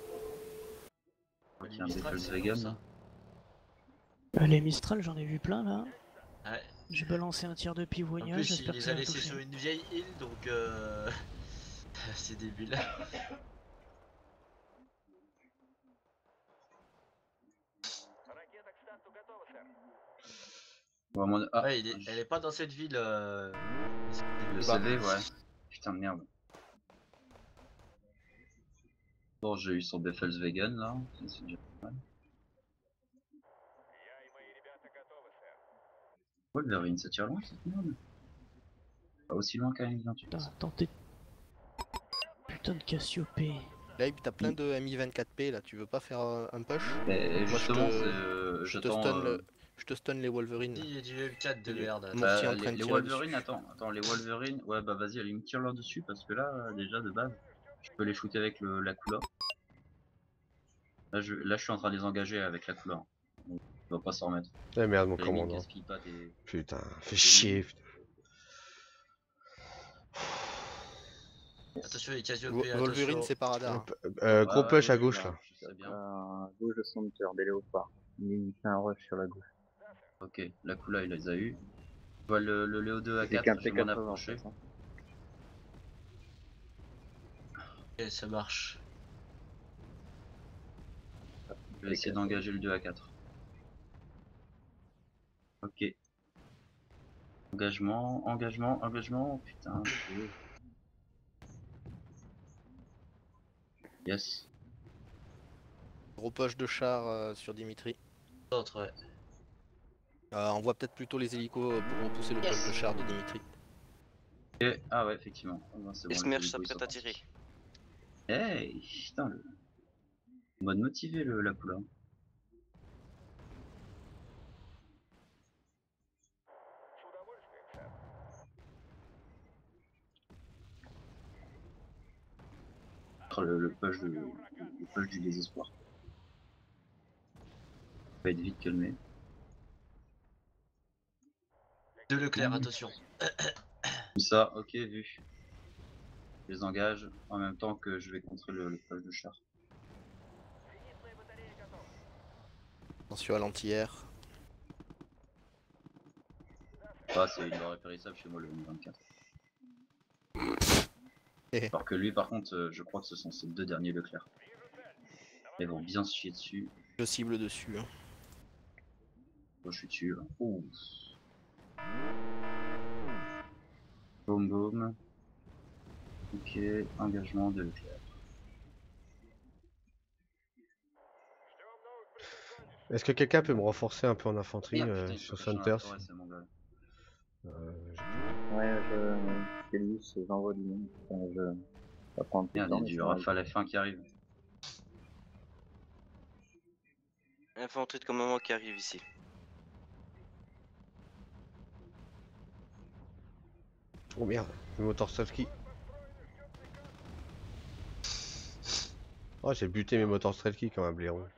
Les Il y a un Mistral, c'est Volkswagen. bon, ça. Euh, les Mistral, j'en ai vu plein là. Ouais. J'ai balancé un tir de En Pivonia, plus, il j'espère que les ça a va laissés toucher. sur une vieille île, donc euh... c'est débile. Bon, à mon- ah, Ouais, il est- j- elle est pas dans cette ville. Euh... le Bah. C V, ouais. Putain de merde. Bon, j'ai eu son Beffelswagen là. Ça, c'est déjà pas mal. Wolverine, ça tire loin cette merde. Pas aussi loin qu'un M vingt-huit. Putain, tentez. Putain de Cassiopée. Là, t'as plein de M I vingt-quatre P là. Tu veux pas faire euh, un push? Mais Moi, je justement, te- c'est, euh, Je te j'attends. stun, euh, le... je te stun les Wolverines. Il y a du M quatre de Il est merde. mort. bah, Mortier en les, train de les tirer Wolverine, dessus. attends, attends, les Wolverine, ouais, bah vas-y, allez, me tire leur dessus parce que là, euh, déjà de base, je peux les shooter avec le, la couleur. Là je, là, je suis en train de les engager avec la couleur. Donc, il va pas s'en remettre. Eh merde, mon À la limite, commandant. gaspille pas tes. Putain, fais chier. Putain. Attention les Cassiope, Wo- Wolverine, attention. c'est par radar. hein. Euh, Ouais, gros ouais, push oui, à gauche bah, là. je sais bien. À gauche de son moteur, des léopards. Il fait un rush sur la gauche. Ok, la couleur, il les a eu. Je vois le, le Léo deux à J'ai quatre, qu'un je vais T m'en quatre-vingts en approcher. face, hein. Ok, ça marche. Je vais essayer d'engager le deux à quatre. Ok. Engagement, engagement, engagement. Putain, chier. Yes. Gros push de char euh, sur Dimitri. D'autres, ouais. Euh, on voit peut-être plutôt les hélicos euh, pour repousser le push de char de Dimitri. Et, ah ouais, effectivement. Oh, ben, c'est Les bon, Smersh hélicos, ils s'apprêtent sont à tirer. partis. Hey, putain, le mode motivé, le, la couleur. Oh, Le, le push de, le push du désespoir. Va être vite calmé. De Leclerc, attention. Comme ça, ok, vu. Je les engage en même temps que je vais contrer le, le push de char. Attention à l'anti-air. Ah, c'est une barre périssable chez moi le M vingt-quatre. Eh. Alors que lui, par contre, euh, je crois que ce sont ces deux derniers Leclerc. Ils vont bien se chier dessus. Je cible dessus. hein. Moi, je suis dessus. Là. Ouh. Boum boum. Ok, engagement de Leclerc. Est-ce que quelqu'un peut me renforcer un peu en infanterie Merde, euh, putain, il sur faut cacher dans la Hunters forêt, c'est mon gars. euh, Ouais, je. Célus, j'envoie du monde. Enfin, je. Ça va prendre plus de Merde, temps, il y a mais du ça arrive. Rafale F un qui arrive. Infanterie de commandement qui arrive ici. Oh merde, le moteur Strelki. Oh, j'ai buté mes moteurs Strelki comme un blaireau.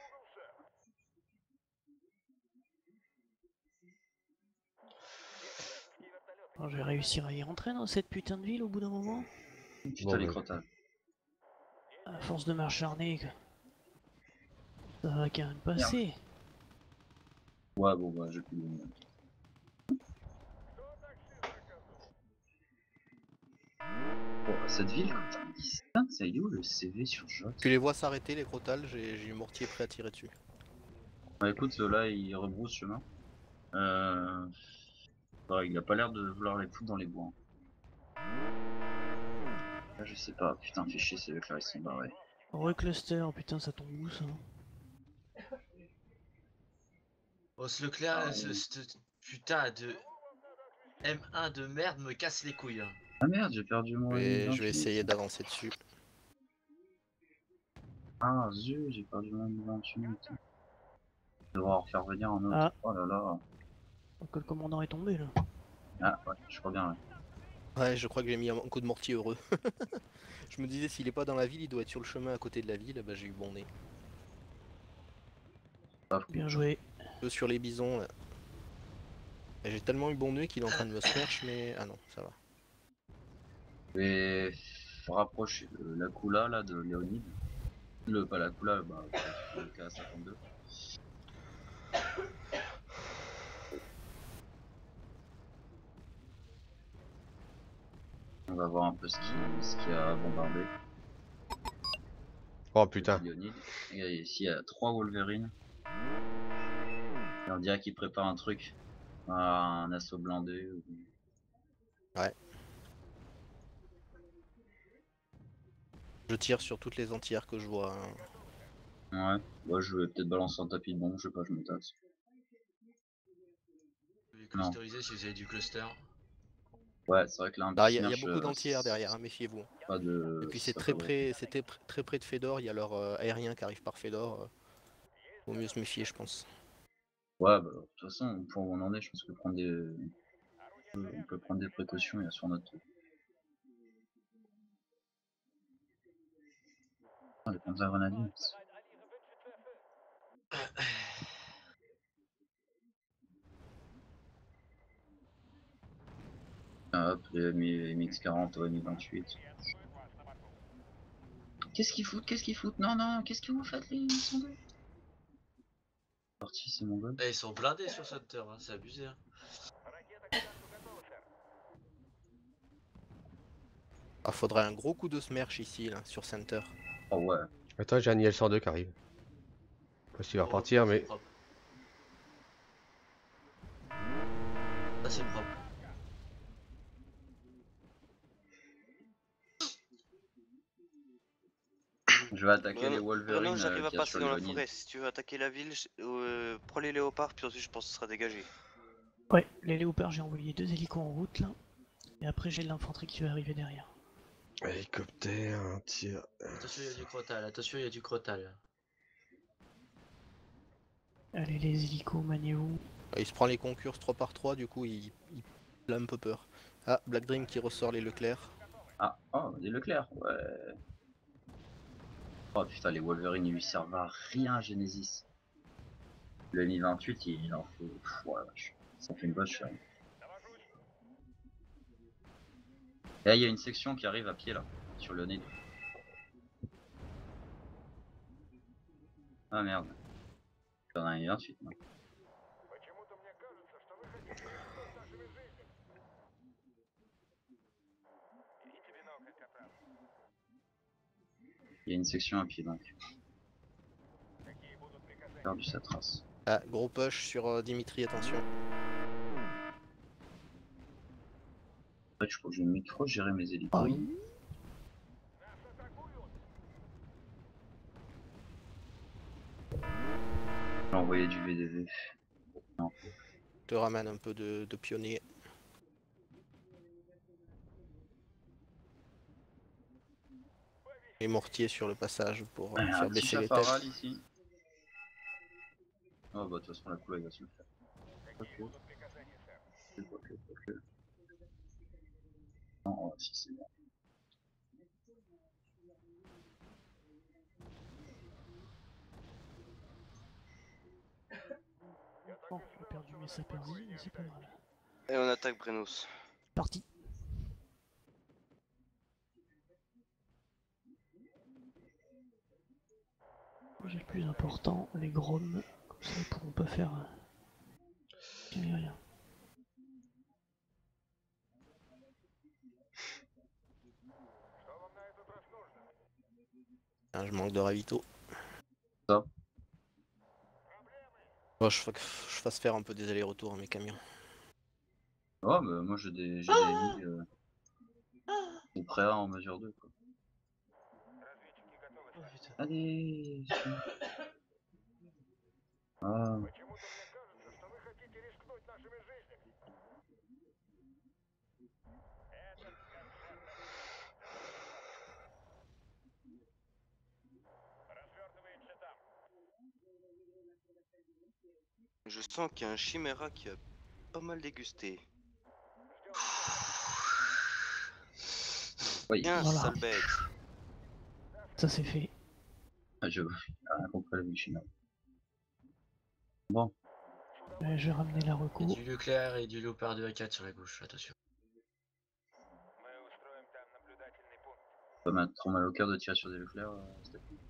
Alors, je vais réussir à y rentrer dans cette putain de ville au bout d'un moment. Putain, Bon, les bah. crottages. À force de m'acharner, quoi. Ça va quand même passer. Ouais, bon, bah, j'ai plus de monde. Bon, cette ville, putain, putain, ça y est où le C V sur Jot? Tu les vois s'arrêter les crotales, j'ai j'ai eu mortier prêt à tirer dessus. Bah écoute, là, il rebrousse chemin. Euh... Ouais, il a pas l'air de vouloir les foutre dans les bois. Là, je sais pas, putain, fais chier, c'est eux qui sont barrés. Recluster, putain, ça tombe où ça? Oh, ce Leclerc, Ah, ce, oui. ce putain de M un de merde me casse les couilles. Hein. Ah merde, j'ai perdu mon Je M vais, je vais vingt-huit. essayer d'avancer dessus. Ah zut, j'ai perdu mon M vingt-huit. Je vais devoir en faire venir un autre. Ah. Oh là là. Que le commandant est tombé là. Ah ouais, je crois bien. Ouais. Ouais, je crois que j'ai mis un coup de mortier heureux. Je me disais, s'il est pas dans la ville, il doit être sur le chemin à côté de la ville. Bah, j'ai eu bon nez. Bien joué. Un peu sur les bisons là. Et j'ai tellement eu bon nez qu'il est en train de me smash, mais. Ah non, ça va. Je vais rapprocher le- la Kula là de Léonide. Le pas la Kula, bah le K cinquante-deux. On va voir un peu ce qui, ce qui a bombardé. Oh putain. Léonide. Et ici il y a trois Wolverine. Et on dirait qu'il prépare un truc. Un assaut blindé. Ou... Ouais. Je tire sur toutes les entières que je vois. Hein. Ouais, bah, je vais peut-être balancer un tapis de bombe, je sais pas, je me taxe. Vous pouvez clusteriser si vous avez du cluster. Ouais, c'est vrai que là, un Bah, petit il y, y a smerch, beaucoup euh, d'entières derrière, hein, méfiez-vous. Pas de... Et puis c'est ça très va. près, c'était pr- très près de Fedor, il y a leur euh, aérien qui arrive par Fedor. Euh, vaut mieux se méfier, je pense. Ouais, bah, de toute façon, pour où on en est, je pense que prendre des... on peut, on peut prendre des précautions, il y a sur notre truc. Ah, les panzers grenadiers. Ah, hop, les M X quarante au M vingt-huit. Qu'est-ce qu'ils foutent? Qu'est-ce qu'ils foutent? Non, non, qu'est-ce que vous faites, les sondés? Parti, c'est mon gars. Eh, ils sont blindés sur Center, hein, c'est abusé. Hein. Ah, faudrait un gros coup de smerch ici, là, sur Center. Oh ouais. Attends, j'ai un I L cent deux qui arrive. Je sais pas s'il va Oh, repartir, c'est mais. propre. Ça c'est propre. Je vais attaquer Bruno, les Wolverine Bruno, j'arrive euh, à qu'il y a sur passer dans la Léonide. forêt. Si tu veux attaquer la ville, je- euh, prends les léopards, puis ensuite je pense que ce sera dégagé. Ouais, les léopards, j'ai envoyé deux hélicos en route là. Et après, j'ai de l'infanterie qui va arriver derrière. Hélicoptère, un tir. Attention, il y a du crotal, attention, il y a du crotal. Allez, les hélicos, maniez-vous. Ah, il se prend les concurses trois par trois, du coup, il, il, il a un peu peur. Ah, Black Dream qui ressort les Leclerc. Ah, oh, des Leclerc, ouais. Oh putain, les Wolverine ils lui servent à rien, Genesis. Le M vingt-huit il en faut. Pff, ouais, vache. Ça fait une bonne chère. Et là, il y a une section qui arrive à pied là, sur le nid. Ah merde. Il y en a un M vingt-huit. Non. Il y a une section à pied donc. Perdu sa trace. Ah, gros push sur euh, Dimitri, attention. En fait, je crois que je vais micro gérer mes hélicos. Ah oui. Je vais envoyer du V D V. Non. Je te ramène un peu de, de pionnier. Et mortier sur le passage pour euh, Ah, faire un petit baisser les chaparral têtes. ici. Oh bah de toute façon la couleur il va se le faire. Ok. Ok, ok, ok. Non, oh, si c'est bon. Bon, j'ai perdu mes saperdis, mais c'est pas grave. Et on attaque Brenos. Parti. J'ai le plus important, les groms, comme ça ils pourront pas faire euh, rien. Ah, je manque de ravito. Ça. Bon, je faut que je fasse faire un peu des allers-retours à mes camions. Oh, bah moi j'ai des, j'ai des lits euh, de pré un en mesure deux. Quoi. Oh putain. Allez. Ah. Je sens qu'il y a un Chimera qui a pas mal dégusté. Oui. Bien, Voilà. sale bête. Ça c'est fait. Ah, je rien compris la Chine. Bon. Euh, je vais ramener la Il y a reco. du Leclerc et du Léopard deux A quatre sur la gauche, attention. Ça m'a trop mal au cœur de tirer sur des Leclerc. Euh, Stéphane.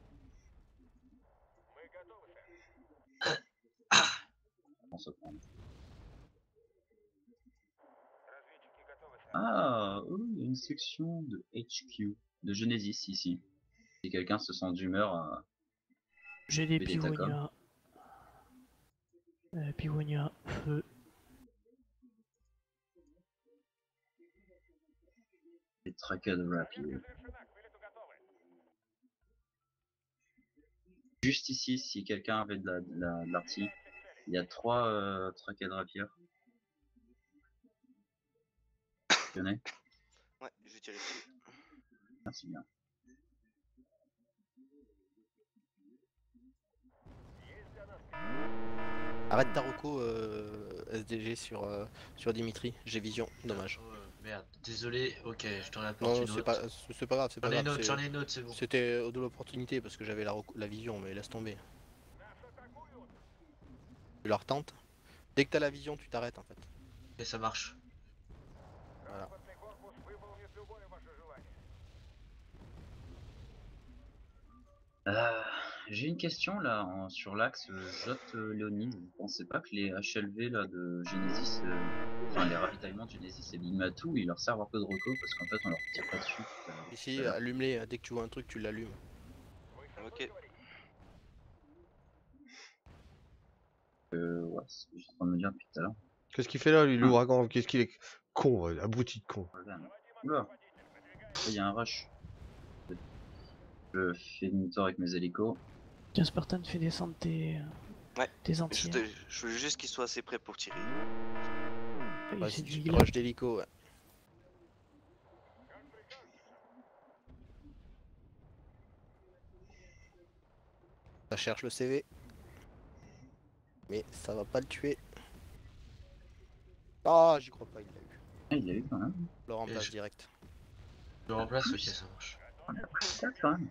On se prend. Ah, oh, il y a une section de H Q, de Genesis ici. Si quelqu'un se sent d'humeur à... J'ai des Des Tacom. pivonia. Euh, pivonia, feu. Des tracked rapides. Juste ici, si quelqu'un avait de la, de la, de l'arty, il y a trois euh, tracked rapiers. Tu connais? Ouais, je vais tirer dessus. Merci bien. Arrête ta reco euh, S D G sur, euh, sur Dimitri, j'ai vision, dommage. Oh, merde, désolé, ok, je t'en apporte Non, une c'est autre. pas, c'est pas grave, c'est pas J'en ai une grave. autre, c'est- j'en ai une autre, c'est bon. C'était de l'opportunité parce que j'avais la, reco- la vision, mais laisse tomber. Tu la retentes. Dès que t'as la vision, tu t'arrêtes en fait. Et ça marche. Voilà. Euh, J'ai une question là en- sur l'axe euh, Jot-Léonine. Vous pensez pas que les H L V là de Genesis, euh, enfin les ravitaillements de Genesis et Bigmatou, ils leur servent un peu de reco parce qu'en fait on leur tire pas dessus tout à l'heure. Ici, allume-les, dès que tu vois un truc, tu l'allumes. Ok. Euh, ouais, c'est ce que je suis en train de me dire depuis tout à l'heure. Qu'est-ce qu'il fait là, lui, l'ouragan? Qu'est-ce qu'il est con, ouais, abruti de con. Oula, il y a un rush. Je fais demi-tour avec mes hélicos. Tiens, Spartan, fais descendre tes, Ouais. tes Je, entiers. te- je veux juste qu'il soit assez prêt pour tirer. Et Ouais, c'est si du tu heal. rush d'hélico, ouais. Ça cherche le C V. Mais ça va pas le tuer. Ah, j'y crois pas, il l'a eu. Ah, il l'a eu quand même. Je le remplace je- direct. Je le remplace, ok, ça marche. On a pris ça quand même.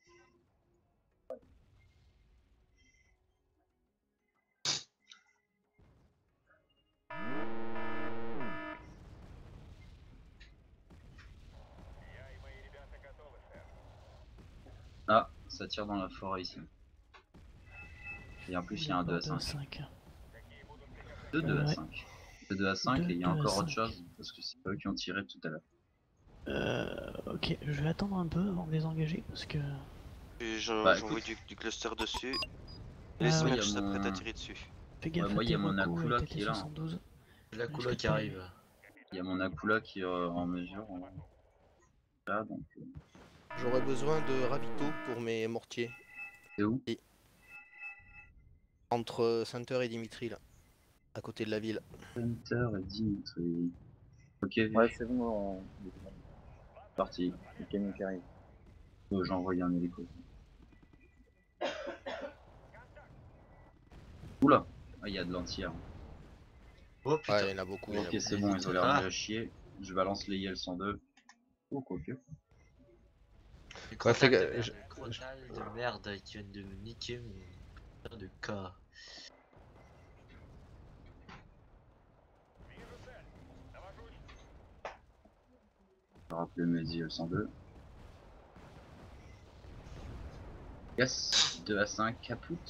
Ah, ça tire dans la forêt ici. Et en plus il y a un deux à cinq. deux deux à cinq. deux deux à cinq et il y a encore autre chose parce que c'est eux qui ont tiré tout à l'heure. Euh, ok, je vais attendre un peu avant de les engager parce que. Et j'en- Bah, j'envoie écoute. du, du cluster dessus. Ah, Les ouais, smash y a s'apprêtent à mon- tirer dessus. Fais gaffe Ouais, moi, à il y tes a mon recos Akula et qui est là, hein. T T soixante-douze. La Parce couleur que qui t'as- arrive. Il y a mon Akula qui est euh, en mesure. en- Là, donc. euh, J'aurais besoin de ravito pour mes mortiers. C'est où? Entre Center et Dimitri, là. À côté de la ville. Hunter et Dimitri. Ok, vu. Ouais, c'est bon, on... Parti. le camion qui arrive. Oh, j'ai envoyé un hélico. Oula! Ah, il y a de l'entière. Oh putain. Ouais, il y en a beaucoup. il y en a Ok, beaucoup. c'est bon, ils ont l'air Ah. nuls à chier. Je balance les I L cent deux. Oh, quoique. Les Ouais, fais crotales de ga- merde, je- les crotales de merde qui viennent de me niquer mon putain de cas. Je vais rappeler mes I L cent deux. Yes, deux à cinq, caput.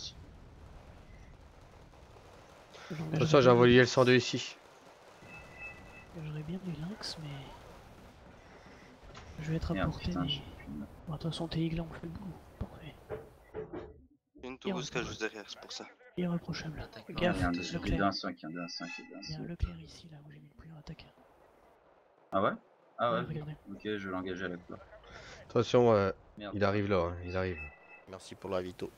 Attention, j'ai envoyé L cent deux ici. J'aurais bien du lynx, mais. Je vais être Merde, apporté. putain, Mais... j'ai plus de- Bon, de toute façon, tes aiglons, on fait le boulot. Parfait. Il y a une Tunguska juste derrière, c'est pour ça. Irréprochable. Attaque. Il y Gaffe, a un le deux à cinq, il y a Leclerc. deux à cinq, il y a deux à cinq, il y a deux à Il y a un cinq. Leclerc ici, là où j'ai mis le plus. attaque. Ah ouais? Ah ouais, Ouais, regardez. ok, je vais l'engager à la couleur. Attention, euh, Merde. il arrive là, hein, il arrive. Merci pour la vito.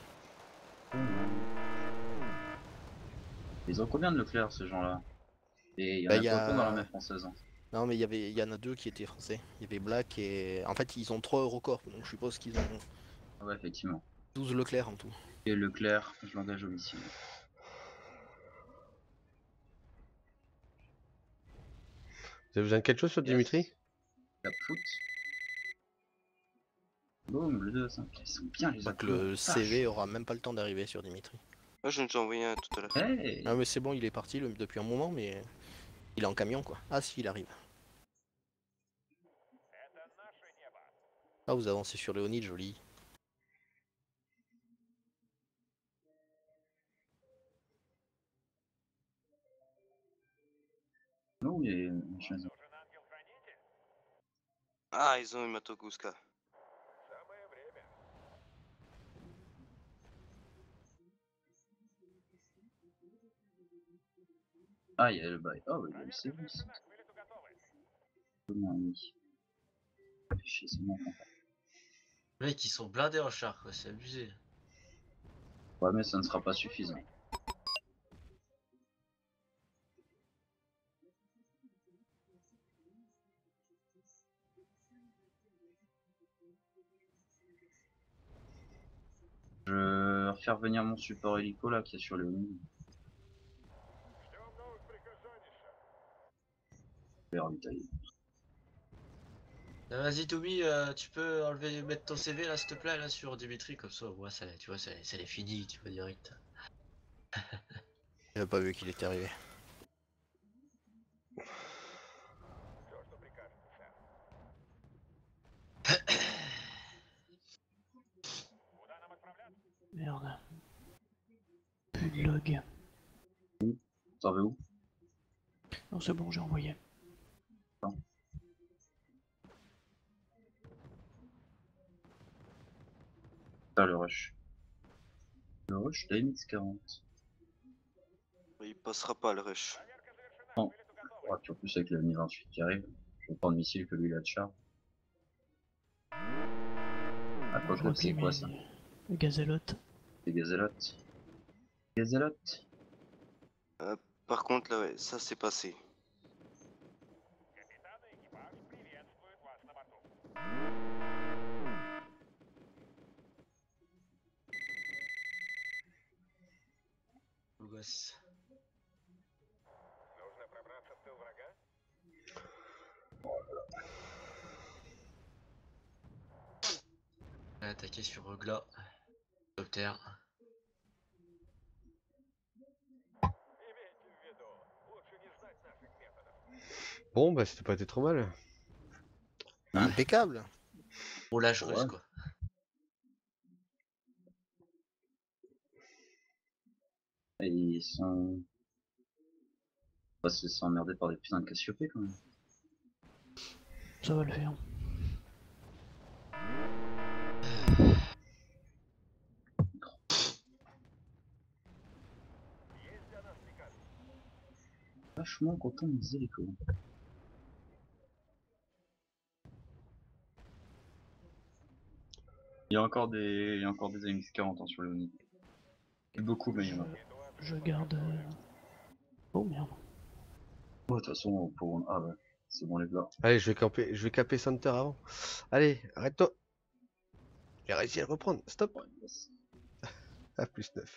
Ils ont combien de Leclerc ces gens-là? Et il y en Bah, a y pas a- autant dans l'armée française. Hein. Non mais il y avait, il y en a deux qui étaient français. Il y avait Black et... En fait ils ont trois Eurocorps, donc je suppose qu'ils ont Ah ouais, effectivement. douze Leclerc en tout. Et Leclerc, je l'engage au missile. Vous avez besoin de quelque chose sur Yes. Dimitri? La foot. Boum, le deux à cinq. Ils sont bien les Donc accros. le C V aura même pas le temps d'arriver sur Dimitri. Moi, je nous ai envoyé un tout à l'heure. Hey. Ah mais c'est bon, il est parti le- depuis un moment, mais il est en camion quoi. Ah si, il arrive. Ah, vous avancez sur Léonide, joli. Non, il y a une chaise. Ah, ils ont eu Matoguska. Ah, il y a le bail. Oh, il y a le service. Chez ce mec. Les mecs, ils sont blindés en char, quoi, c'est abusé. Ouais, mais ça ne sera pas suffisant. Je vais refaire venir mon support hélico là qui est sur le ligne. Je vais ravitailler. Euh, Vas-y Toumi, euh, tu peux enlever, mettre ton C V là s'il te plaît là sur Dimitri, comme ça, ouais, ça, tu vois, ça, ça l'est fini, tu vois, direct. J'avais pas vu qu'il était arrivé. Merde. Plus de log. T'en veux où? Non, c'est bon, j'ai envoyé. Ah, le rush. Le rush d'A M X quarante. Il passera pas le rush. Non. Ouais, puis en plus avec le Mi vingt-huit qui arrive, je vais prendre le missile que lui il a de char. Ah, quoi Je que c'est replie quoi mes- ça? Le gazelote. Des gazélotes. Gazélotes. Par contre, là, ouais, ça c'est passé. Beau gosse. On va attaquer sur Ogla. Hélicoptère. Bon, bah c'était pas été trop mal. Impeccable. Roulage Ouais. russe quoi. Et ils sont... Bah, c'est s'emmerder par des putains de Cassiopée quand même. Ça va le faire. Vachement content des hélicos. Il y a encore des, il y a encore des A M X quarante hein, sur le Oni. Beaucoup, mais il y en a. Je garde. euh, Oh merde. Oh, de toute façon, pour... Ah ouais, c'est bon les gars. Allez, je vais camper, je vais caper Center avant. Allez, arrête-toi. J'ai réussi à le reprendre. Stop. Ouais, yes. Ah, plus neuf.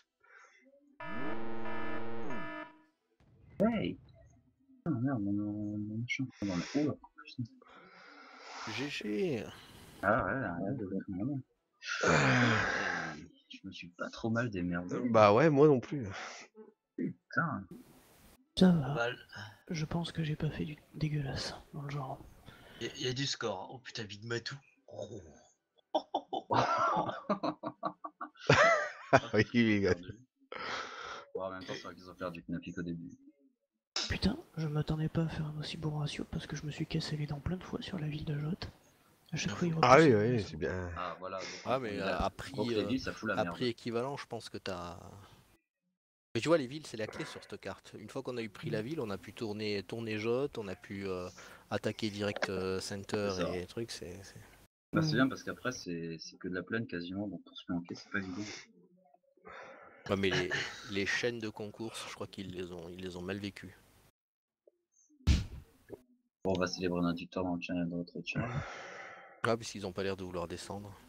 Hey! Ah merde, mon, mon machin. Oh, non, mais... oh, plus neuf. G G. Ah ouais, ouais, de l'autre monde. Hey, je me suis pas trop mal démerdé. Bah ouais, moi non plus. Putain. Ça va. Mal. Je pense que j'ai pas fait du dégueulasse dans le genre. Il y, y a du score. Hein. Oh putain, Big Matou. Oh. Oui, les gars. Bon, en même temps, c'est vrai qu'ils ont perdu Knappik au début. Putain, je m'attendais pas à faire un aussi bon ratio parce que je me suis cassé les dents plein de fois sur la ville de Jotte. À chaque fois, il Ah oui, repoussait. oui, c'est bien. Ah voilà. donc, Ah mais là, à prix, donc, les euh, villes, ça fout la à merde. prix équivalent, je pense que t'as Mais tu vois, les villes, c'est la clé sur cette carte. Une fois qu'on a eu pris la ville, on a pu tourner, tourner Jot, on a pu euh, attaquer direct euh, Center C'est ça. et trucs. C'est, c'est... Bah, c'est bien parce qu'après, c'est c'est que de la plaine quasiment, donc pour se planquer, c'est pas évident. Ouais, mais les, les chaînes de concours, je crois qu'ils les ont, ils les ont mal vécues. Bon, on va célébrer notre victoire dans le channel de notre channel. Ah, puisqu'ils ont pas l'air de vouloir descendre.